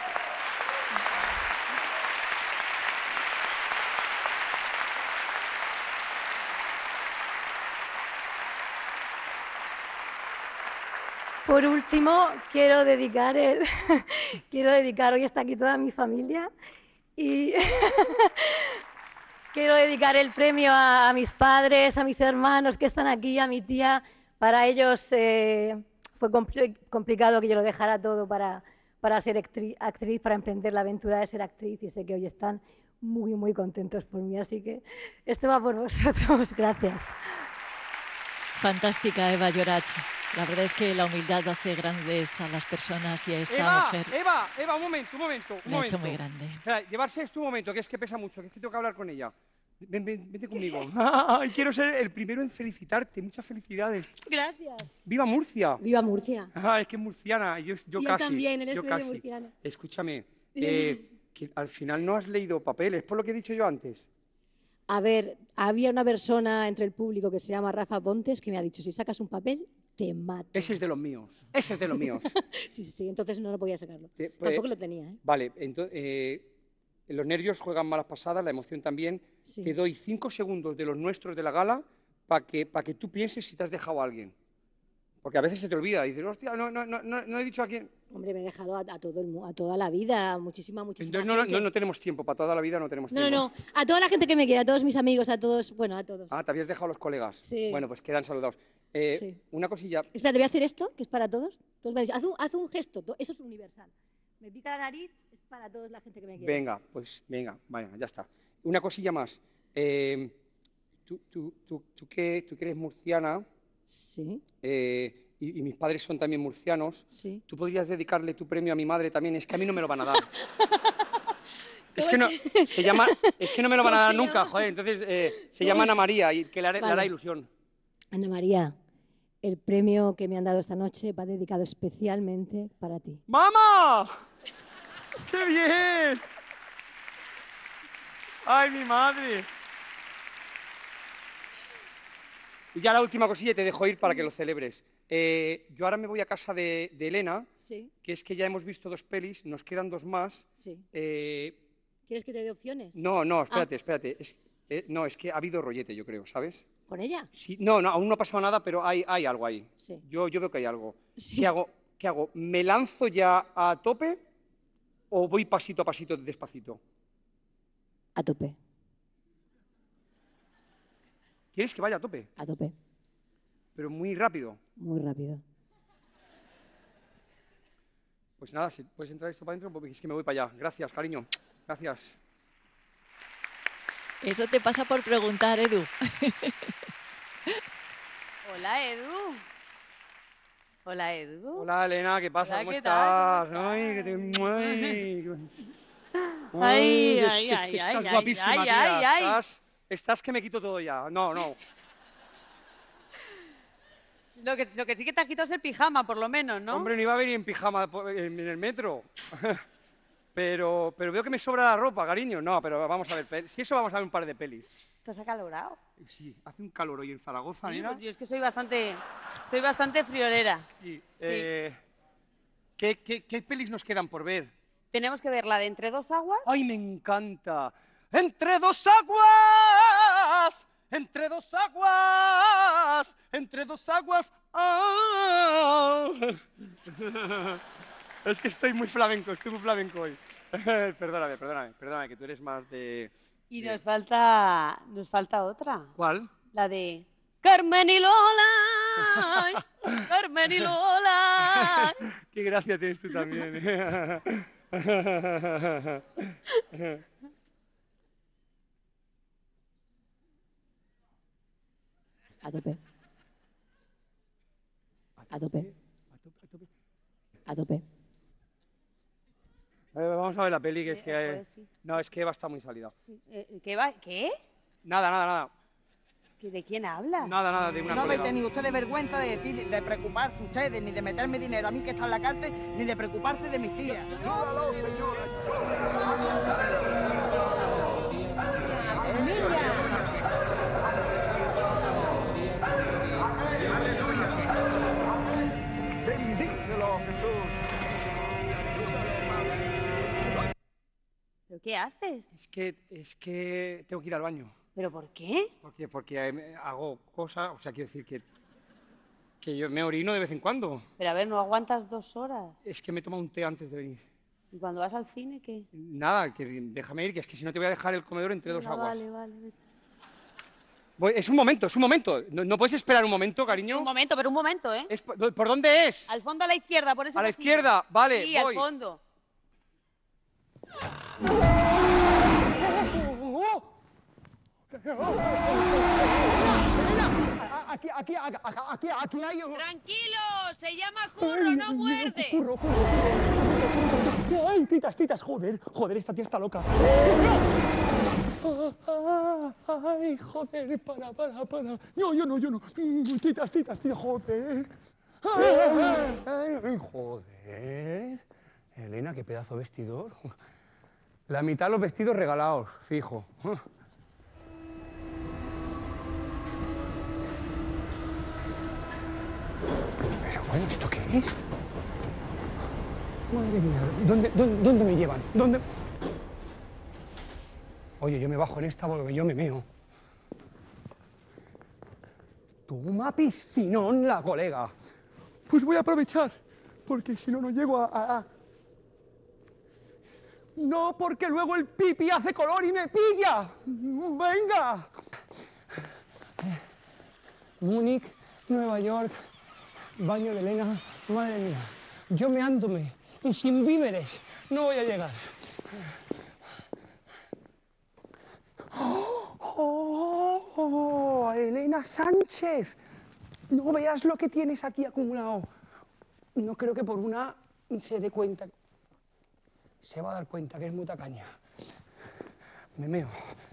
S10: Por último, quiero dedicar hoy está aquí toda mi familia, y quiero dedicar el premio a mis padres, a mis hermanos que están aquí, a mi tía. Para ellos fue complicado que yo lo dejara todo para ser actriz, para emprender la aventura de ser actriz, y sé que hoy están muy contentos por mí, así que esto va por vosotros. Gracias.
S1: Fantástica, Eva Llorach. La verdad es que la humildad hace grandes a las personas, y a esta mujer...
S7: Eva, un momento.
S1: Me ha hecho muy grande.
S7: Espera, llevarse esto un momento, que es que pesa mucho, que es que tengo que hablar con ella. Vente conmigo. Quiero ser el primero en felicitarte. Muchas felicidades.
S10: Gracias.
S7: ¡Viva Murcia!
S10: ¡Viva Murcia!
S7: Es que es murciana. Yo casi.
S10: También, eres medio murciana.
S7: Escúchame, que al final no has leído papeles, por lo que he dicho yo antes.
S10: A ver, había una persona entre el público que se llama Rafa Pontes que me ha dicho, si sacas un papel, te mato.
S7: Ese es de los míos.
S10: Sí, entonces no podía sacarlo. Tampoco lo tenía, ¿eh?
S7: Vale, entonces, los nervios juegan malas pasadas, la emoción también.
S10: Sí.
S7: Te doy 5 segundos de los nuestros de la gala para que tú pienses si te has dejado a alguien. Porque a veces se te olvida, dices, hostia, no he dicho a quién.
S10: Hombre, me he dejado a toda la vida, muchísima
S7: Entonces
S10: gente.
S7: no tenemos tiempo, para toda la vida no tenemos tiempo.
S10: No, a toda la gente que me quiere, a todos mis amigos, a todos.
S7: Ah, te habías dejado a los colegas.
S10: Sí.
S7: Bueno, pues quedan saludados.
S10: Sí.
S7: Una cosilla.
S10: Espera, te voy a hacer esto, que es para todos. Todos me han dicho, haz un gesto, eso es universal. Me pica la nariz, es para toda la gente que me quiere.
S7: Venga, vaya, ya está. Una cosilla más. Tú que eres murciana.
S10: Sí.
S7: Y mis padres son también murcianos.
S10: Sí.
S7: ¿Tú podrías dedicarle tu premio a mi madre también? Es que a mí no me lo van a dar. Es que no me lo van a dar nunca, joder. Entonces, se llama Ana María y que le hará ilusión.
S10: Ana María, el premio que me han dado esta noche va dedicado especialmente para ti.
S7: ¡Mamá! ¡Qué bien! ¡Ay, mi madre! Y ya la última cosilla y te dejo ir para que lo celebres. Yo ahora me voy a casa de Elena,
S10: sí.
S7: Que es que ya hemos visto 2 pelis, nos quedan 2 más.
S10: Sí. ¿Quieres que te dé opciones?
S7: No, espérate. No, es que ha habido rollete, yo creo, ¿sabes?
S16: ¿Con ella?
S7: Sí, no, aún no ha pasado nada, pero hay algo ahí.
S16: Sí.
S7: Yo veo que hay algo.
S16: Sí.
S7: ¿Qué hago? ¿Me lanzo ya a tope o voy pasito a pasito, despacito?
S16: A tope.
S7: ¿Quieres que vaya a tope?
S16: A tope.
S7: Pero muy rápido.
S16: Muy rápido.
S7: Pues nada, si puedes entrar esto para adentro, porque es que me voy para allá. Gracias, cariño. Gracias.
S1: Eso te pasa por preguntar, Edu.
S2: Hola, Edu. Hola, Edu.
S7: Hola, Elena, ¿qué pasa?
S2: Hola,
S7: ¿Cómo
S2: ¿qué
S7: estás?
S2: tal?
S7: Ay, que te...
S2: Estás
S7: guapísima, tía. Estás que me quito todo ya. No.
S2: Lo que sí que te has quitado es el pijama, por lo menos, ¿no?
S7: Hombre, no iba a venir en pijama en el metro. Pero veo que me sobra la ropa, cariño. No, pero vamos a ver. Si eso, vamos a ver un par de pelis.
S2: ¿Estás acalorado?
S7: Sí, hace un calor hoy en Zaragoza,
S2: Sí,
S7: nena.
S2: pues yo es que soy bastante friolera.
S7: Sí.
S2: Sí.
S7: ¿Qué pelis nos quedan por ver?
S2: Tenemos que ver la de Entre dos aguas.
S7: ¡Ay, me encanta! ¡Entre dos aguas! ¡Entre dos aguas! ¡Entre dos aguas! ¡Ah! Es que estoy muy flamenco hoy. Perdóname, que tú eres más de...
S2: Y nos falta otra.
S7: ¿Cuál?
S2: La de Carmen y Lola. Carmen y Lola.
S7: Qué gracia tienes tú también.
S16: A tope. A tope. A tope.
S7: Vamos a ver la peli, que es que...
S2: pues sí.
S7: No, es que Eva está muy salida.
S2: ¿Qué?
S7: Nada.
S2: ¿De quién habla?
S7: Nada, de una
S20: No habéis
S7: colega.
S20: tenido ustedes vergüenza de decir, de preocuparse ustedes, ni de meterme dinero a mí que está en la cárcel, ni de preocuparse de mis tías. ¡Ayúdalo, señora!
S22: Bendícelo, Jesús.
S2: ¿Pero qué haces?
S7: Es que tengo que ir al baño.
S2: ¿Pero por qué?
S7: Porque hago cosas, o sea, quiero decir que yo me orino de vez en cuando.
S2: Pero a ver, no aguantas 2 horas.
S7: Es que me tomo un té antes de venir.
S2: ¿Y cuando vas al cine qué?
S7: Nada, que déjame ir, que es que si no te voy a dejar el comedor entre dos aguas.
S2: Vale.
S7: Es un momento. ¿No puedes esperar un momento, cariño?
S2: Un momento, ¿eh?
S7: ¿Por dónde es?
S2: Al fondo a la izquierda, por ese
S7: A la
S2: pasillo.
S7: izquierda, vale,
S2: Sí,
S7: voy.
S2: al fondo.
S22: Aquí hay...
S2: Tranquilo, se llama Curro, no muerde.
S22: Curro. Ay, titas, joder, esta tía está loca. Ay, joder, para. Yo no. Titas, joder. Ay, joder. Elena, qué pedazo de vestidor. La mitad de los vestidos regalados, fijo. Pero bueno, ¿esto qué es? Madre mía, ¿dónde me llevan? ¿Dónde? Oye, yo me bajo en esta porque yo me meo. Toma piscinón la colega. Pues voy a aprovechar, porque si no, no llego a... No, porque luego el pipi hace color y me pilla. ¡Venga! Múnich, Nueva York, baño de Elena, madre mía. Yo meándome y sin víveres no voy a llegar. ¡Oh, Elena Sánchez! No veas lo que tienes aquí acumulado. No creo que por una se dé cuenta. Se va a dar cuenta que es muy tacaña. Me meo.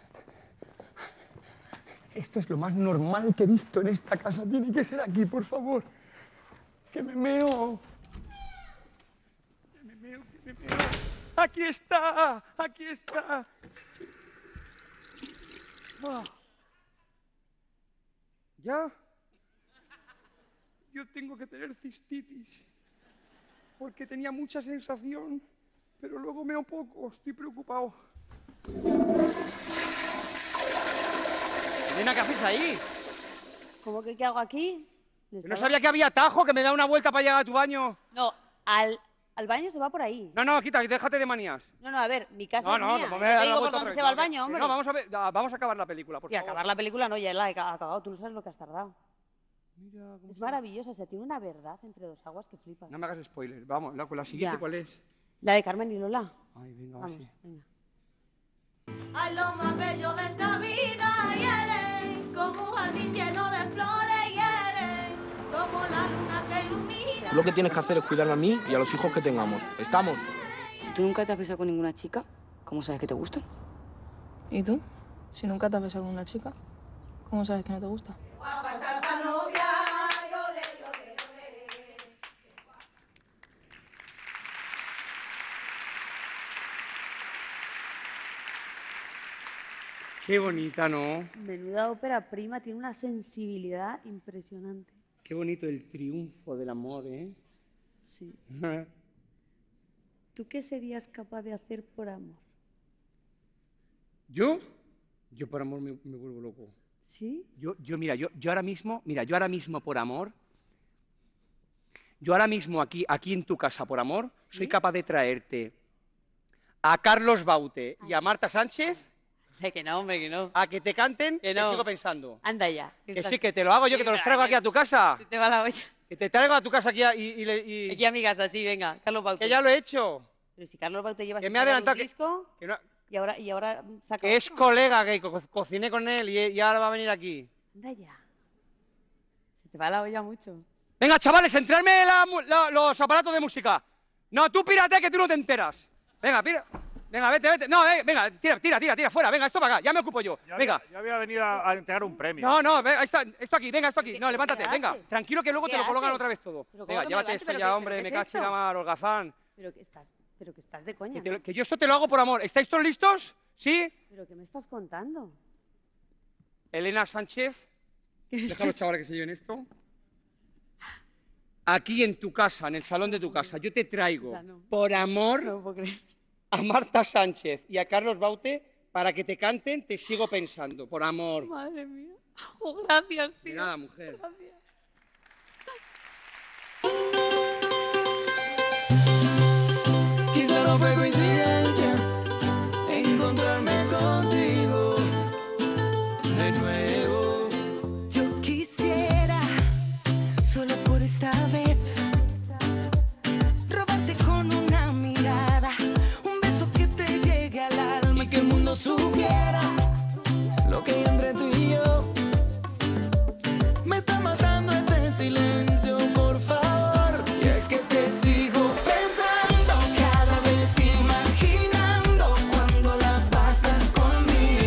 S22: Esto es lo más normal que he visto en esta casa. Tiene que ser aquí, por favor. Que me meo. Que me meo.
S7: ¡Aquí está! ¿Ya? Yo tengo que tener cistitis, porque tenía mucha sensación, pero luego meo poco, estoy preocupado. Elena, ¿qué haces ahí?
S2: ¿Cómo que qué hago aquí?
S7: No sabía que había atajo, que me da una vuelta para llegar a tu baño.
S2: No, al baño se va por ahí.
S7: No, quita, déjate de manías.
S2: No, a ver, mi casa es
S7: No,
S2: mía.
S7: no,
S2: Yo te digo por dónde se va al baño, hombre.
S7: No, vamos a acabar la película, por favor.
S2: acabar la película no, ya la he acabado. Tú no sabes lo que has tardado. Es maravillosa, o sea, tiene una verdad entre dos aguas que flipas.
S7: No me hagas spoiler. Vamos, la siguiente,
S2: Ya.
S7: ¿cuál es?
S2: La de Carmen y Lola.
S7: Ay, venga,
S2: Vamos,
S7: sí.
S2: venga.
S21: Ay, lo más bello de esta vida y eres como un jardín lleno de flores y eres como la luna que ilumina.
S4: Lo que tienes que hacer es cuidar a mí y a los hijos que tengamos. ¿Estamos?
S5: Si tú nunca te has besado con ninguna chica, ¿cómo sabes que te gustan?
S9: ¿Y tú? Si nunca te has besado con una chica, ¿cómo sabes que no te gusta?
S7: Qué bonita, ¿no?
S2: Menuda ópera prima, tiene una sensibilidad impresionante.
S7: Qué bonito el triunfo del amor, ¿eh?
S2: Sí. ¿Tú qué serías capaz de hacer por amor?
S7: ¿Yo? Yo por amor me vuelvo loco.
S2: ¿Sí?
S7: Yo ahora mismo por amor, yo ahora mismo aquí en tu casa por amor, soy capaz de traerte a Carlos Baute y a Marta Sánchez.
S2: Sé que no, hombre, que no.
S7: A que te canten,
S2: Que
S7: te
S2: no.
S7: sigo pensando.
S2: Anda ya.
S7: Que sí, que te lo hago yo, que te los traigo aquí a tu casa.
S2: Se te va la olla.
S7: Que te traigo a tu casa aquí y...
S2: Aquí a mi casa, sí, venga. Carlos Baute.
S7: Que ya lo he hecho.
S2: Pero si Carlos Baute lleva
S7: Que
S2: sin
S7: me ha
S2: sacar
S7: adelantado
S2: un
S7: que-
S2: disco
S7: que no-
S2: y ahora saca
S7: Que es
S2: otro.
S7: colega, que cociné con él y ahora va a venir aquí.
S2: Anda ya. Se te va la olla mucho.
S7: Venga, chavales, entrarme los aparatos de música. No, tú pírate, que tú no te enteras. Venga, venga, vete. No, venga, tira, fuera. Venga, esto para acá, ya me ocupo yo. Venga.
S23: Yo había venido a entregar un premio.
S7: No, venga, esto aquí. No, levántate,
S2: ¿Qué
S7: venga.
S2: hace?
S7: Tranquilo que luego
S2: ¿Qué
S7: te lo colocan
S2: hace?
S7: otra vez todo.
S2: ¿Pero cómo
S7: Venga,
S2: que me
S7: llévate
S2: levanto?
S7: esto
S2: ¿Pero
S7: ya,
S2: qué-
S7: hombre,
S2: pero
S7: me
S2: qué es
S7: cachi la
S2: esto?
S7: mar, holgazán.
S2: Pero que estás de coña.
S7: Que yo esto te lo hago por amor. ¿Estáis todos listos? ¿Sí?
S2: ¿Pero qué me estás contando?
S7: Elena Sánchez, deja a los chavales que se lleven esto. Aquí en tu casa, en el salón de tu casa, yo te traigo,
S2: O sea, no.
S7: por amor,
S2: No lo puedo creer.
S7: a Marta Sánchez y a Carlos Baute para que te canten Te sigo pensando, por amor.
S2: Madre mía. Oh, gracias, tío.
S7: De nada, mujer.
S2: Gracias.
S11: Quizá no fue coincidencia encontrarme contigo de nuevo.
S21: Yo quisiera, solo por esta vez, robarte con una mirada, un beso que te llegue al alma
S11: Y que el mundo supiera lo que hay entre tú y yo. Me está matando este silencio, por favor. Y es que te sigo pensando, cada vez imaginando cuando la pasas conmigo.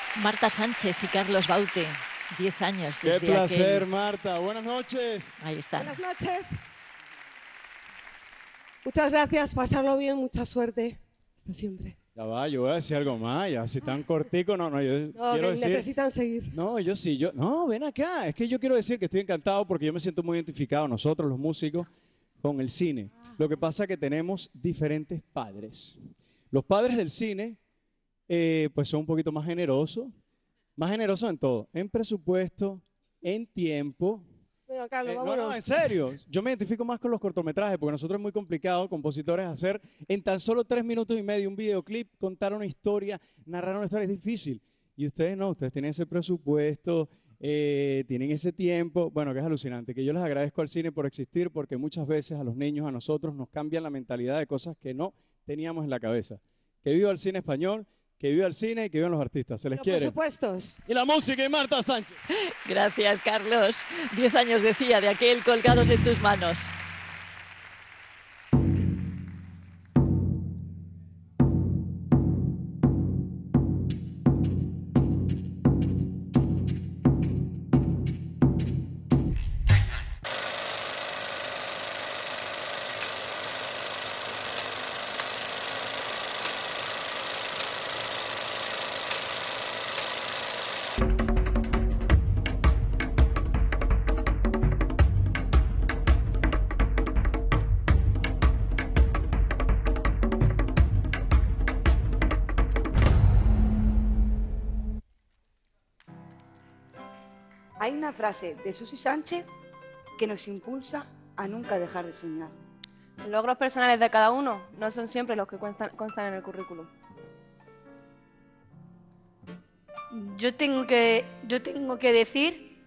S1: Marta Sánchez y Carlos Baute, 10 años desde
S6: Qué placer,
S1: aquel...
S6: Marta. Buenas noches.
S1: Ahí está.
S8: Buenas noches. Muchas gracias, pasarlo bien, mucha suerte. Hasta siempre.
S6: Ya va, yo voy a decir algo más, ya si tan cortico, yo
S8: No,
S6: quiero
S8: que
S6: decir...
S8: necesitan seguir.
S6: No, no, ven acá, es que yo quiero decir que estoy encantado porque yo me siento muy identificado, nosotros los músicos, con el cine. Lo que pasa es que tenemos diferentes padres. Los padres del cine, pues son un poquito más generosos en todo, en presupuesto, en tiempo.
S8: Venga, Carlos,
S6: No,
S8: vámonos.
S6: no, en serio. Yo me identifico más con los cortometrajes, porque nosotros es muy complicado, compositores, hacer en tan solo 3 minutos y medio un videoclip, contar una historia, narrar una historia, es difícil. Y ustedes no, ustedes tienen ese presupuesto, tienen ese tiempo, bueno, que es alucinante, que yo les agradezco al cine por existir, porque muchas veces a los niños, a nosotros, nos cambian la mentalidad de cosas que no teníamos en la cabeza. Que viva el cine español, que viva el cine y que vivan los artistas. Se les quiere.
S8: Por supuestos.
S6: Y la música y Marta Sánchez.
S1: Gracias, Carlos. 10 años decía de aquel Colgados en tus manos.
S5: Hay una frase de Susi Sánchez que nos impulsa a nunca dejar de soñar.
S9: Los logros personales de cada uno no son siempre los que constan en el currículum.
S17: Yo tengo que decir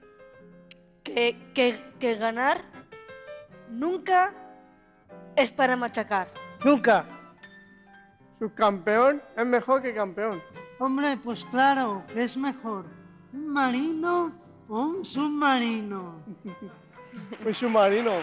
S17: que ganar nunca es para machacar.
S22: Nunca. Subcampeón es mejor que campeón.
S20: Hombre, pues claro, ¿qué es mejor? ¿Un marino o un submarino?
S22: Un submarino.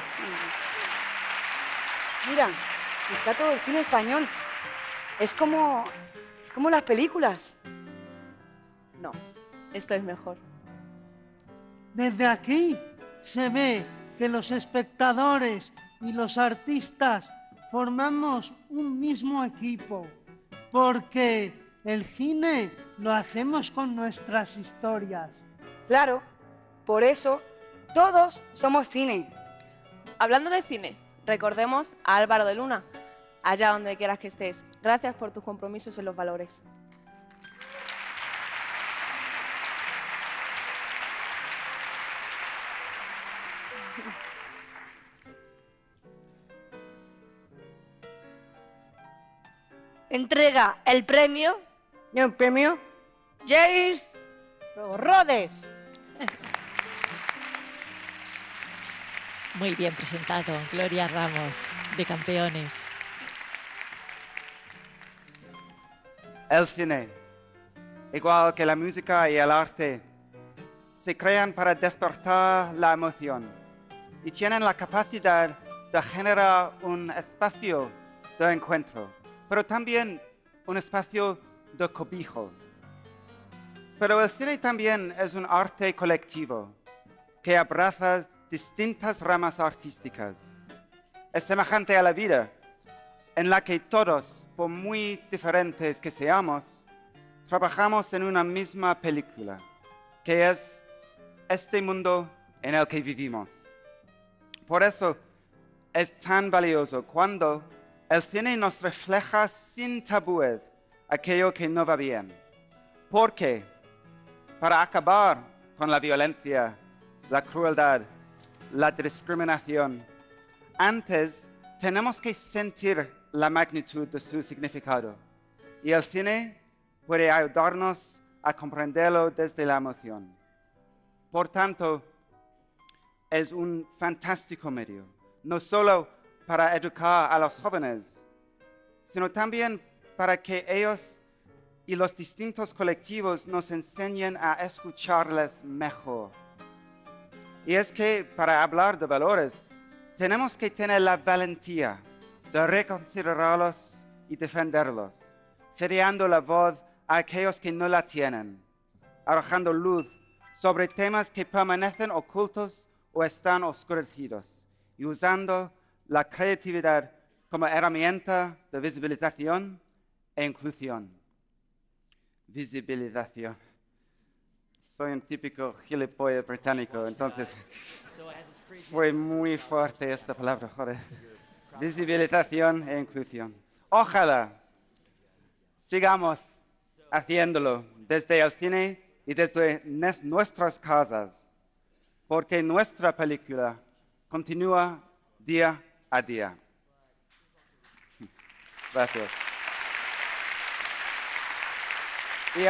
S5: Mira, está todo el cine español. Es como las películas.
S9: No, esto es mejor.
S20: Desde aquí se ve que los espectadores y los artistas formamos un mismo equipo, porque el cine lo hacemos con nuestras historias.
S5: Claro, por eso todos somos cine.
S9: Hablando de cine, recordemos a Álvaro de Luna, allá donde quieras que estés. Gracias por tus compromisos en los valores.
S17: Entrega el premio.
S22: ¿Y el premio?
S17: James Rhodes.
S1: Muy bien presentado, Gloria Ramos, de Campeones.
S24: El cine, igual que la música y el arte, se crean para despertar la emoción y tienen la capacidad de generar un espacio de encuentro, pero también un espacio de cobijo. Pero el cine también es un arte colectivo que abraza distintas ramas artísticas. Es semejante a la vida, en la que todos, por muy diferentes que seamos, trabajamos en una misma película, que es este mundo en el que vivimos. Por eso es tan valioso cuando el cine nos refleja sin tabúes aquello que no va bien. Porque para acabar con la violencia, la crueldad, la discriminación, antes tenemos que sentir la magnitud de su significado. Y el cine puede ayudarnos a comprenderlo desde la emoción. Por tanto, es un fantástico medio, no solo para educar a los jóvenes, sino también para que ellos y los distintos colectivos nos enseñen a escucharles mejor. Y es que para hablar de valores, tenemos que tener la valentía de reconsiderarlos y defenderlos, cediendo la voz a aquellos que no la tienen. arrojando luz sobre temas que permanecen ocultos o están oscurecidos, y usando la creatividad como herramienta de visibilización e inclusión. Visibilización. Soy un típico gilipollas británico, entonces fue muy fuerte esta palabra, joder. Visibilización e inclusión. Ojalá sigamos haciéndolo desde el cine y desde nuestras casas, porque nuestra película continúa día a día. Gracias. Y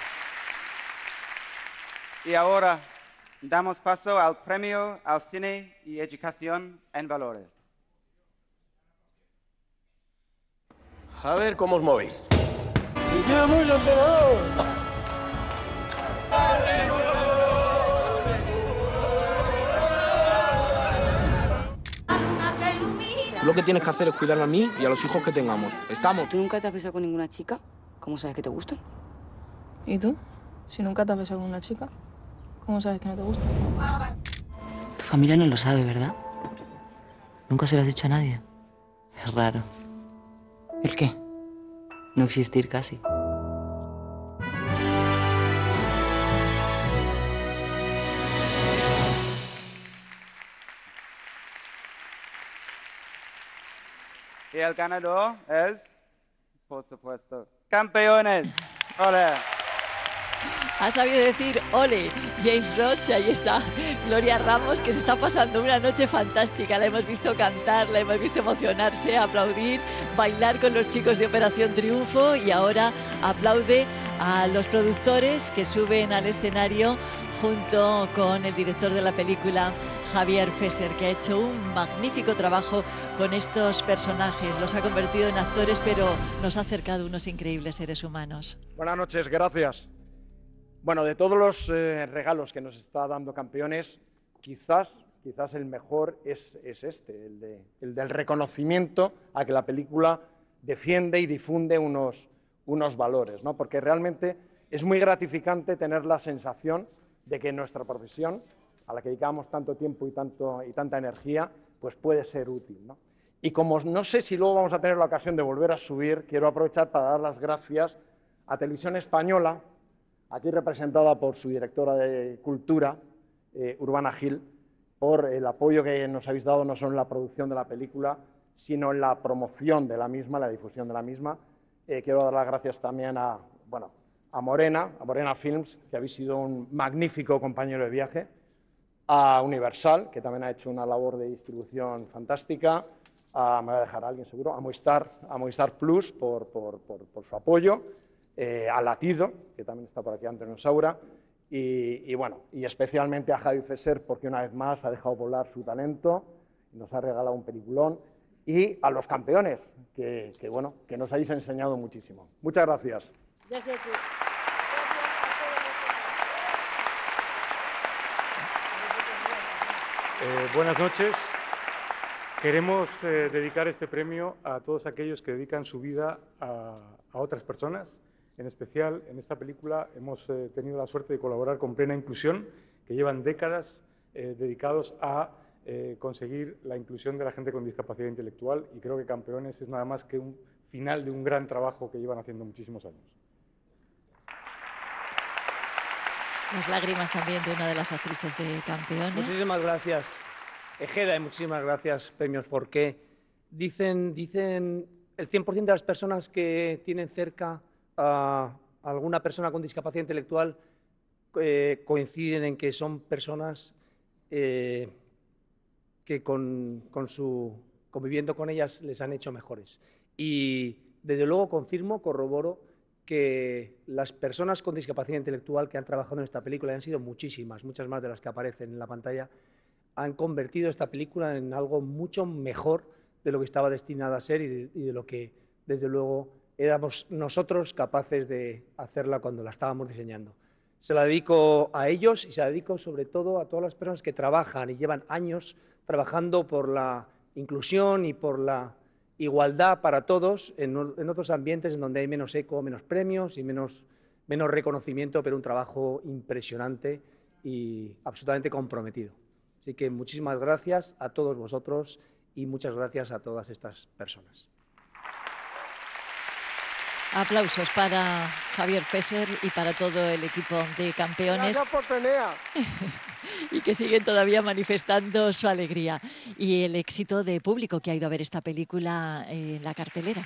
S24: ahora damos paso al Premio al Cine y Educación en Valores.
S4: A ver cómo os movéis. Tú lo que tienes que hacer es cuidarme a mí y a los hijos que tengamos. ¿Estamos?
S5: ¿Tú nunca te has besado con ninguna chica? ¿Cómo sabes que te gustan?
S12: ¿Y tú? Si nunca te has besado con una chica, ¿cómo sabes que no te gusta?
S13: Tu familia no lo sabe, ¿verdad? Nunca se lo has dicho a nadie. Es raro.
S5: ¿El qué?
S13: No existir casi.
S24: Y el ganador es, por supuesto, Campeones. ¡Ole!
S1: Ha sabido decir ole, James Roach, ahí está Gloria Ramos, que se está pasando una noche fantástica. La hemos visto cantar, la hemos visto emocionarse, aplaudir, bailar con los chicos de Operación Triunfo, y ahora aplaude a los productores que suben al escenario junto con el director de la película, Javier Fesser, que ha hecho un magnífico trabajo con estos personajes. Los ha convertido en actores, pero nos ha acercado unos increíbles seres humanos.
S14: Buenas noches, gracias. Bueno, de todos los regalos que nos está dando Campeones, quizás el mejor es este, el del reconocimiento a que la película defiende y difunde unos valores, ¿no? Porque realmente es muy gratificante tener la sensación de que nuestra profesión, a la que dedicamos tanto tiempo y tanta energía, pues puede ser útil, ¿no? Y como no sé si luego vamos a tener la ocasión de volver a subir, quiero aprovechar para dar las gracias a Televisión Española, aquí representada por su directora de Cultura, Urbana Gil, por el apoyo que nos habéis dado no solo en la producción de la película, sino en la promoción de la misma, la difusión de la misma. Quiero dar las gracias también a Morena Films, que habéis sido un magnífico compañero de viaje, a Universal, que también ha hecho una labor de distribución fantástica, me voy a dejar a alguien seguro, a Movistar Plus por su apoyo, a Latido, que también está por aquí, Antonio Saura, y especialmente a Javi Fesser, porque una vez más ha dejado volar su talento, nos ha regalado un peliculón, y a los Campeones, que nos habéis enseñado muchísimo. Muchas gracias.
S2: Gracias a ti.
S15: Buenas noches. Queremos dedicar este premio a todos aquellos que dedican su vida a otras personas. En especial, en esta película hemos tenido la suerte de colaborar con Plena Inclusión, que llevan décadas dedicados a conseguir la inclusión de la gente con discapacidad intelectual, y creo que Campeones es nada más que un final de un gran trabajo que llevan haciendo muchísimos años.
S1: Las lágrimas también de una de las actrices de Campeones.
S25: Muchísimas gracias, Ejeda, y muchísimas gracias, Premios Forqué. Dicen el 100% de las personas que tienen cerca a alguna persona con discapacidad intelectual coinciden en que son personas que conviviendo con ellas les han hecho mejores. Y desde luego corroboro que las personas con discapacidad intelectual que han trabajado en esta película, y han sido muchísimas, muchas más de las que aparecen en la pantalla, han convertido esta película en algo mucho mejor de lo que estaba destinada a ser y de lo que, desde luego, éramos nosotros capaces de hacerla cuando la estábamos diseñando. Se la dedico a ellos y se la dedico sobre todo a todas las personas que trabajan y llevan años trabajando por la inclusión y por la igualdad para todos en otros ambientes en donde hay menos eco, menos premios y menos menos reconocimiento, pero un trabajo impresionante y absolutamente comprometido. Así que muchísimas gracias a todos vosotros y muchas gracias a todas estas personas.
S1: Aplausos para Javier Fesser y para todo el equipo de campeones.
S22: Gracias por Penea.
S1: Y que siguen todavía manifestando su alegría y el éxito de público que ha ido a ver esta película en la cartelera.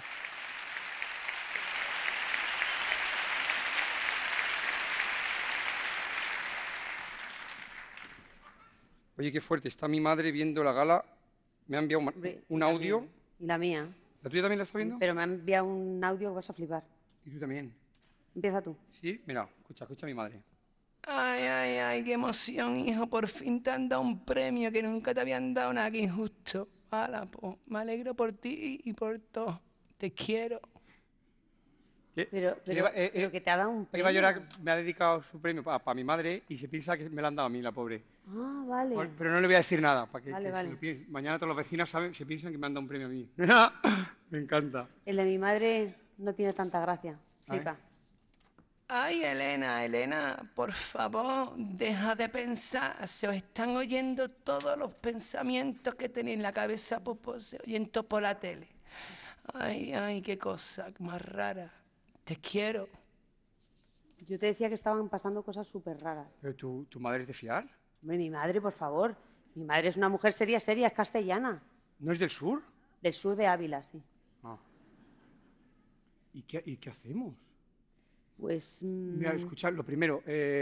S7: Oye, qué fuerte. Está mi madre viendo la gala. Me ha enviado un audio.
S2: Y la mía.
S7: ¿La tuya también la está viendo?
S2: Pero me ha enviado un audio que vas a flipar.
S7: Y tú también.
S2: Empieza tú.
S7: Sí, mira, escucha a mi madre.
S22: Ay, ay, ay, qué emoción, hijo. Por fin te han dado un premio que nunca te habían dado nada, que injusto. Hala, po. Me alegro por ti y por todo. Te quiero.
S2: Pero que te ha dado un premio.
S7: Eva Llorac me ha dedicado su premio para mi madre y se piensa que me lo han dado a mí, la pobre.
S2: Ah, vale.
S7: Pero no le voy a decir nada, para que,
S2: Vale,
S7: que
S2: vale.
S7: se lo piense. Mañana todos los vecinos se piensan que me han dado un premio a mí. Me encanta.
S2: El de mi madre no tiene tanta gracia. Flipa.
S22: Ay, Elena, por favor, deja de pensar. Se os están oyendo todos los pensamientos que tenéis en la cabeza, se oyen todos por la tele. Ay, ay, qué cosa más rara. Te quiero.
S2: Yo te decía que estaban pasando cosas súper raras.
S7: ¿Pero tu madre es de fiar?
S2: Hombre, mi madre, por favor. Mi madre es una mujer seria, es castellana.
S7: ¿No es del sur?
S2: Del sur de Ávila, sí.
S7: Ah. ¿Y qué hacemos?
S2: Pues...
S7: Mira, escuchad, lo primero,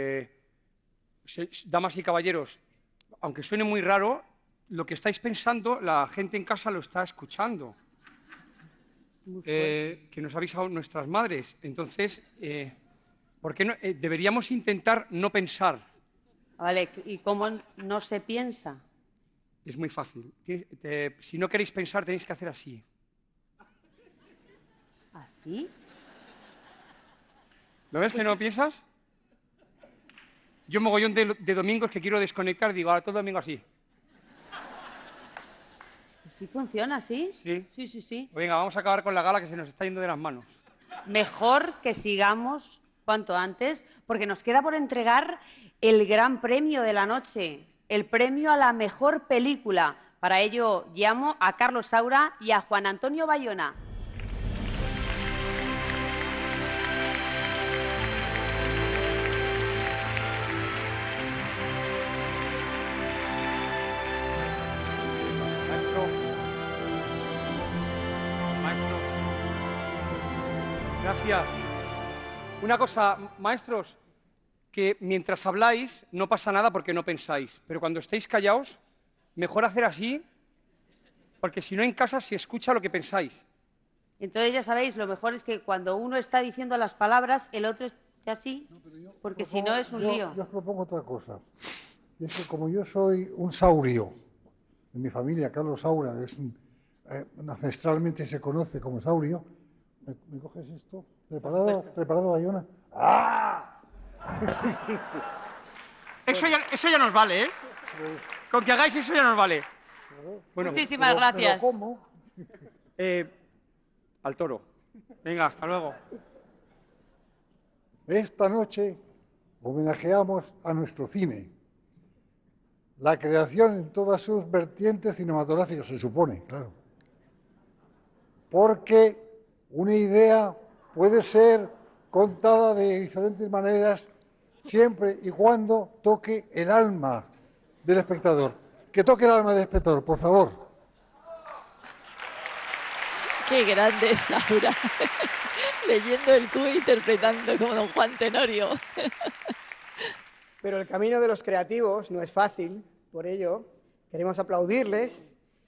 S7: damas y caballeros, aunque suene muy raro, lo que estáis pensando, la gente en casa lo está escuchando. Que nos ha avisado nuestras madres. Entonces, ¿por qué no, deberíamos intentar no pensar?
S2: Vale, ¿y cómo no se piensa?
S7: Es muy fácil. Si no queréis pensar, tenéis que hacer así.
S2: ¿Así?
S7: ¿Lo ves que no piensas? Yo mogollón de domingos que quiero desconectar, digo, ahora todo domingo así.
S2: ¿Sí funciona así?
S7: Sí.
S2: Sí.
S7: Venga, vamos a acabar con la gala que se nos está yendo de las manos.
S2: Mejor que sigamos cuanto antes, porque nos queda por entregar el gran premio de la noche, el premio a la mejor película. Para ello llamo a Carlos Saura y a Juan Antonio Bayona.
S7: Maestro. Gracias. Una cosa, maestros, que mientras habláis no pasa nada porque no pensáis, pero cuando estéis callados, mejor hacer así, porque si no en casa se escucha lo que pensáis.
S2: Entonces ya sabéis, lo mejor es que cuando uno está diciendo las palabras, el otro esté así, porque si no es un lío.
S3: Yo os propongo otra cosa. Y es que como yo soy un saurio, en mi familia, Carlos Saura, es ancestralmente se conoce como saurio, ¿me coges esto? ¿Preparado, Bayona? ¡Ah!
S7: Eso ya nos vale, ¿eh? Con que hagáis eso ya nos vale. Bueno,
S2: muchísimas gracias.
S3: ¿Cómo?
S7: Al toro. Venga, hasta luego.
S3: Esta noche homenajeamos a nuestro cine. La creación en todas sus vertientes cinematográficas, se supone, claro. Porque una idea puede ser contada de diferentes maneras siempre y cuando toque el alma del espectador. Que toque el alma del espectador, por favor.
S1: Qué grande es Saura. Leyendo el Q e interpretando como don Juan Tenorio.
S10: Pero el camino de los creativos no es fácil, por ello queremos aplaudirles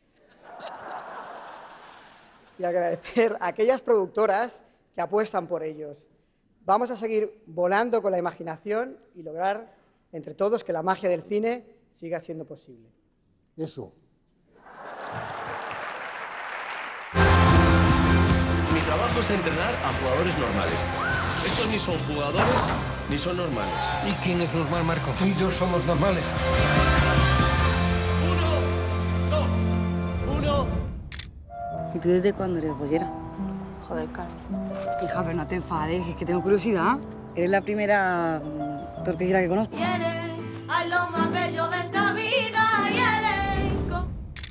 S10: y agradecer a aquellas productoras que apuestan por ellos. Vamos a seguir volando con la imaginación y lograr entre todos que la magia del cine siga siendo posible.
S3: Eso.
S16: Mi trabajo es entrenar a jugadores normales. Estos ni son jugadores ni son normales.
S18: ¿Y quién es normal, Marco? Tú y yo somos normales.
S16: 1, 2, 1.
S19: ¿Y tú desde cuándo eres bollera?
S9: Joder, Carmen.
S19: Hija, pero no te enfades, es que tengo curiosidad. Eres la primera tortillera que conozco.
S6: Tienes a lo más bello de esta vida y elenco.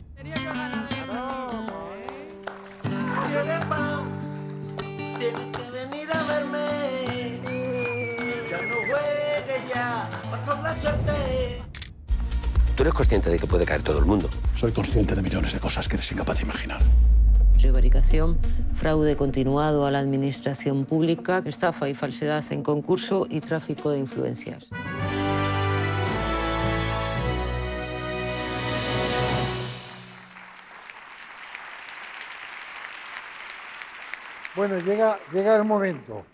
S8: Tienes pan, tienes que venir a verme. Ya no juegues ya, vas con la suerte.
S11: Tú eres consciente de que puede caer todo el mundo.
S21: Soy consciente de millones de cosas que eres incapaz de imaginar.
S13: Prevaricación, fraude continuado a la administración pública, estafa y falsedad en concurso y tráfico de influencias.
S3: Bueno, llega el momento.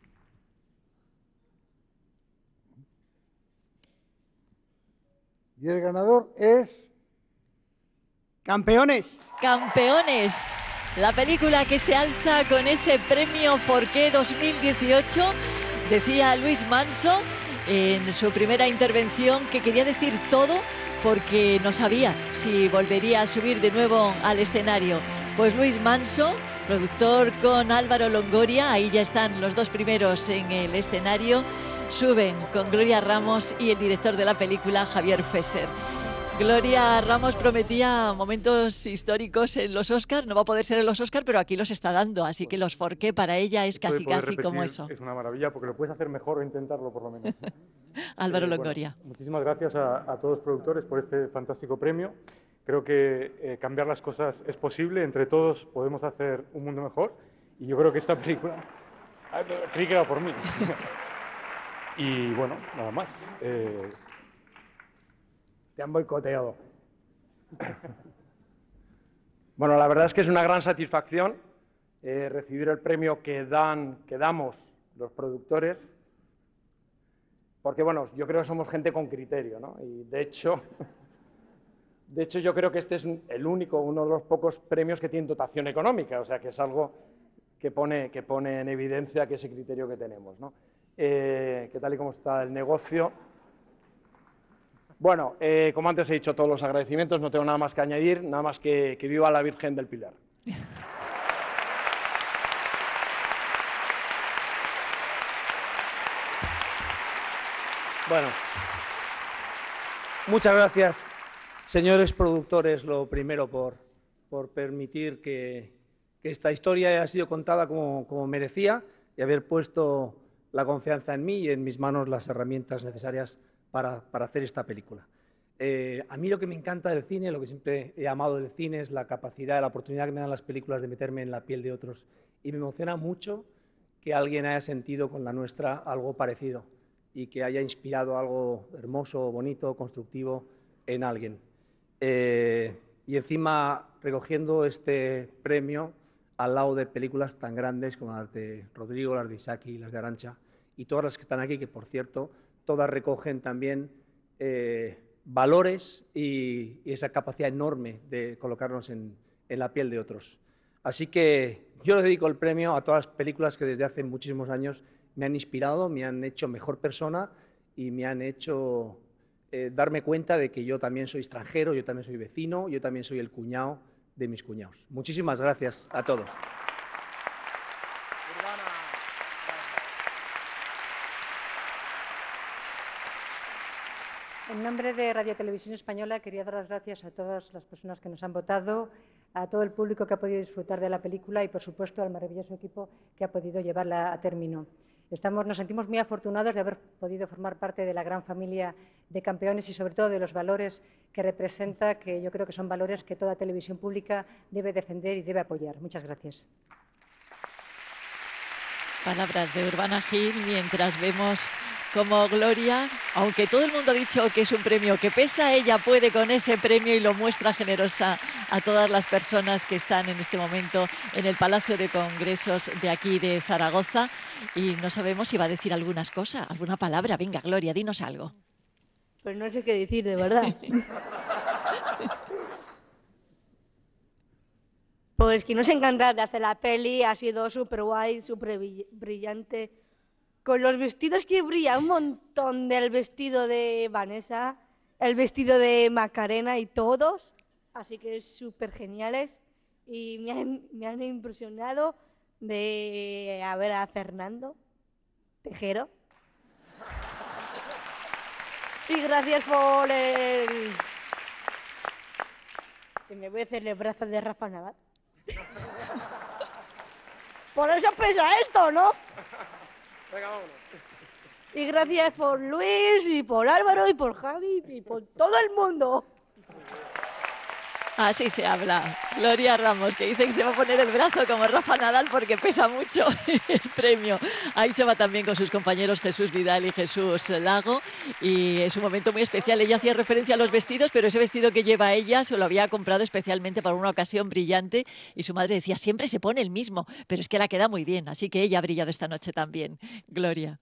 S3: Y el ganador es...
S10: ¡Campeones!
S1: ¡Campeones! La película que se alza con ese premio Forqué 2018, decía Luis Manso en su primera intervención que quería decir todo porque no sabía si volvería a subir de nuevo al escenario. Pues Luis Manso, productor con Álvaro Longoria, ahí ya están los dos primeros en el escenario, suben con Gloria Ramos y el director de la película, Javier Fesser. Gloria Ramos prometía momentos históricos en los Oscars, no va a poder ser en los Oscars, pero aquí los está dando, así que los Forqué para ella es casi como eso.
S15: Es una maravilla porque lo puedes hacer mejor o intentarlo por lo menos.
S1: Álvaro Longoria.
S15: Bueno, muchísimas gracias a todos los productores por este fantástico premio. Creo que cambiar las cosas es posible, entre todos podemos hacer un mundo mejor y yo creo que esta película, creí que era por mí. Y bueno, nada más.
S14: Te han boicoteado. Bueno, la verdad es que es una gran satisfacción recibir el premio que damos los productores, porque bueno, yo creo que somos gente con criterio, ¿no? Y de hecho yo creo que este es uno de los pocos premios que tiene dotación económica, o sea que es algo que pone en evidencia que ese criterio que tenemos, ¿no? Que tal y como está el negocio. Bueno, como antes he dicho, todos los agradecimientos, no tengo nada más que añadir, nada más que viva la Virgen del Pilar.
S25: Bueno, muchas gracias, señores productores, lo primero por permitir que esta historia haya sido contada como merecía y haber puesto la confianza en mí y en mis manos las herramientas necesarias para hacer esta película. A mí lo que me encanta del cine, lo que siempre he amado del cine, es la capacidad, la oportunidad que me dan las películas de meterme en la piel de otros. Y me emociona mucho que alguien haya sentido con la nuestra algo parecido y que haya inspirado algo hermoso, bonito, constructivo en alguien. Y encima recogiendo este premio al lado de películas tan grandes como las de Rodrigo, las de Isaki, las de Arantxa y todas las que están aquí, que por cierto, todas recogen también valores y esa capacidad enorme de colocarnos en la piel de otros. Así que yo le dedico el premio a todas las películas que desde hace muchísimos años me han inspirado, me han hecho mejor persona y me han hecho darme cuenta de que yo también soy extranjero, yo también soy vecino, yo también soy el cuñado de mis cuñados. Muchísimas gracias a todos.
S23: En nombre de Radio Televisión Española quería dar las gracias a todas las personas que nos han votado, a todo el público que ha podido disfrutar de la película y, por supuesto, al maravilloso equipo que ha podido llevarla a término. Nos sentimos muy afortunados de haber podido formar parte de la gran familia de campeones y, sobre todo, de los valores que representa, que yo creo que son valores que toda televisión pública debe defender y debe apoyar. Muchas gracias.
S1: Palabras de Urbana Gil mientras vemos cómo Gloria, aunque todo el mundo ha dicho que es un premio que pesa, ella puede con ese premio y lo muestra generosa a todas las personas que están en este momento en el Palacio de Congresos de aquí de Zaragoza y no sabemos si va a decir algunas cosas, alguna palabra. Venga, Gloria, dinos algo.
S17: Pues no sé qué decir, de verdad. Pues que nos encanta de hacer la peli, ha sido súper guay, súper brillante. Con los vestidos que brilla un montón del vestido de Vanessa, el vestido de Macarena y todos, así que súper geniales. Y me han impresionado de ver a Fernando Tejero, Y gracias por el... Que me voy a hacer el brazo de Rafa Nadal. Por eso pesa esto, ¿no?
S14: Venga, vámonos.
S17: Y gracias por Luis, y por Álvaro, y por Javi, y por todo el mundo.
S1: Así se habla. Gloria Ramos, que dice que se va a poner el brazo como Rafa Nadal porque pesa mucho el premio. Ahí se va también con sus compañeros Jesús Vidal y Jesús Lago. Y es un momento muy especial. Ella hacía referencia a los vestidos, pero ese vestido que lleva ella se lo había comprado especialmente para una ocasión brillante. Y su madre decía, siempre se pone el mismo, pero es que la queda muy bien. Así que ella ha brillado esta noche también. Gloria.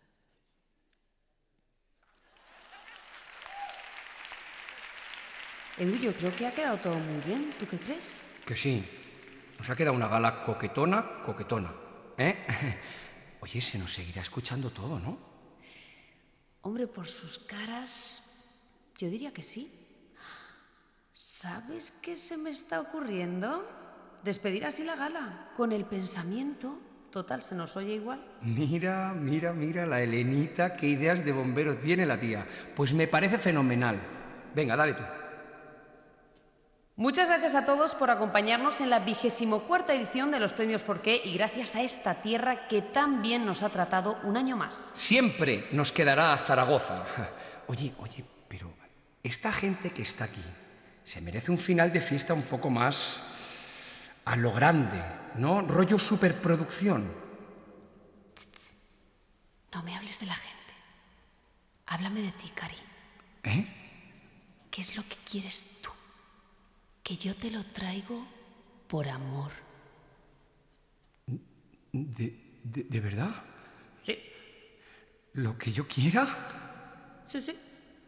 S4: Edu, yo creo que ha quedado todo muy bien. ¿Tú qué crees?
S18: Que sí. Nos ha quedado una gala coquetona, coquetona. ¿Eh? Oye, se nos seguirá escuchando todo, ¿no?
S4: Hombre, por sus caras, yo diría que sí. ¿Sabes qué se me está ocurriendo? Despedir así la gala, con el pensamiento. Total, se nos oye igual.
S18: Mira, mira, mira, la Elenita, qué ideas de bombero tiene la tía. Pues me parece fenomenal. Venga, dale tú.
S4: Muchas gracias a todos por acompañarnos en la 24ª edición de los Premios Forqué y gracias a esta tierra que tan bien nos ha tratado un año más.
S18: Siempre nos quedará Zaragoza. Oye, pero esta gente que está aquí se merece un final de fiesta un poco más a lo grande, ¿no? Rollo superproducción.
S4: No me hables de la gente. Háblame de ti, Cari.
S18: ¿Eh?
S4: ¿Qué es lo que quieres tú? Que yo te lo traigo por amor.
S18: ¿De verdad?
S4: Sí.
S18: ¿Lo que yo quiera?
S4: Sí, sí.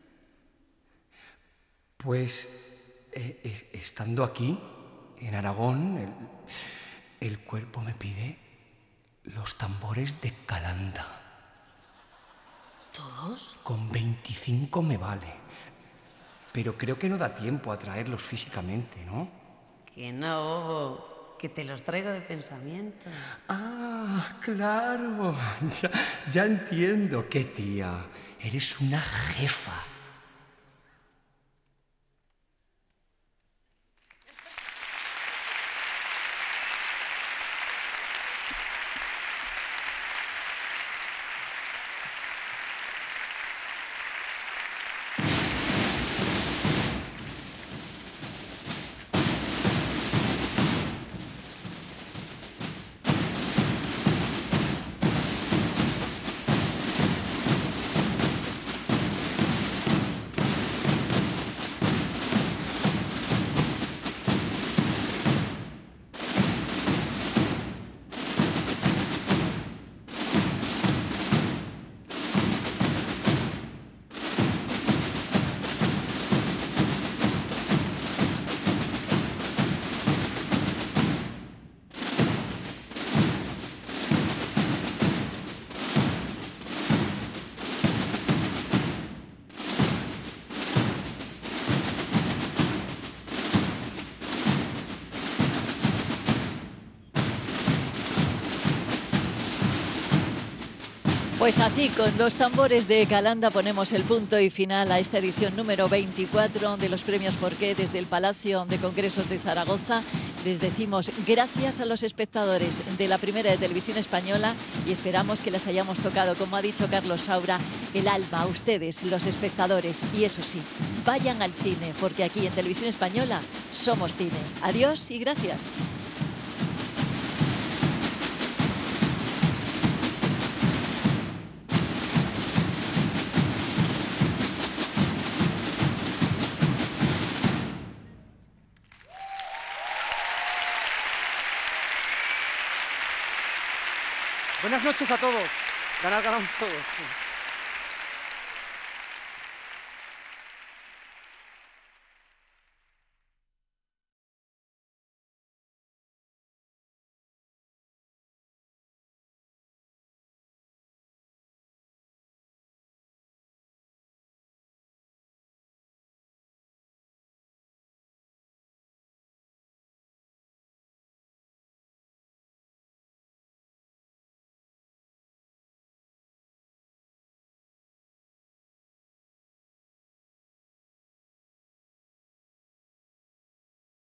S18: Pues, estando aquí, en Aragón, el cuerpo me pide los tambores de Calanda.
S4: ¿Todos?
S18: Con 25 me vale. Pero creo que no da tiempo a traerlos físicamente, ¿no?
S4: Que no, bobo, que te los traigo de pensamiento.
S18: Ah, claro, ya entiendo. Qué tía, eres una jefa.
S1: Pues así, con los tambores de Calanda ponemos el punto y final a esta edición número 24 de los Premios Forqué desde el Palacio de Congresos de Zaragoza. Les decimos gracias a los espectadores de la Primera de Televisión Española y esperamos que les hayamos tocado, como ha dicho Carlos Saura, el alma a ustedes, los espectadores. Y eso sí, vayan al cine, porque aquí en Televisión Española somos cine. Adiós y gracias.
S7: Buenas noches a todos. Ganad todos.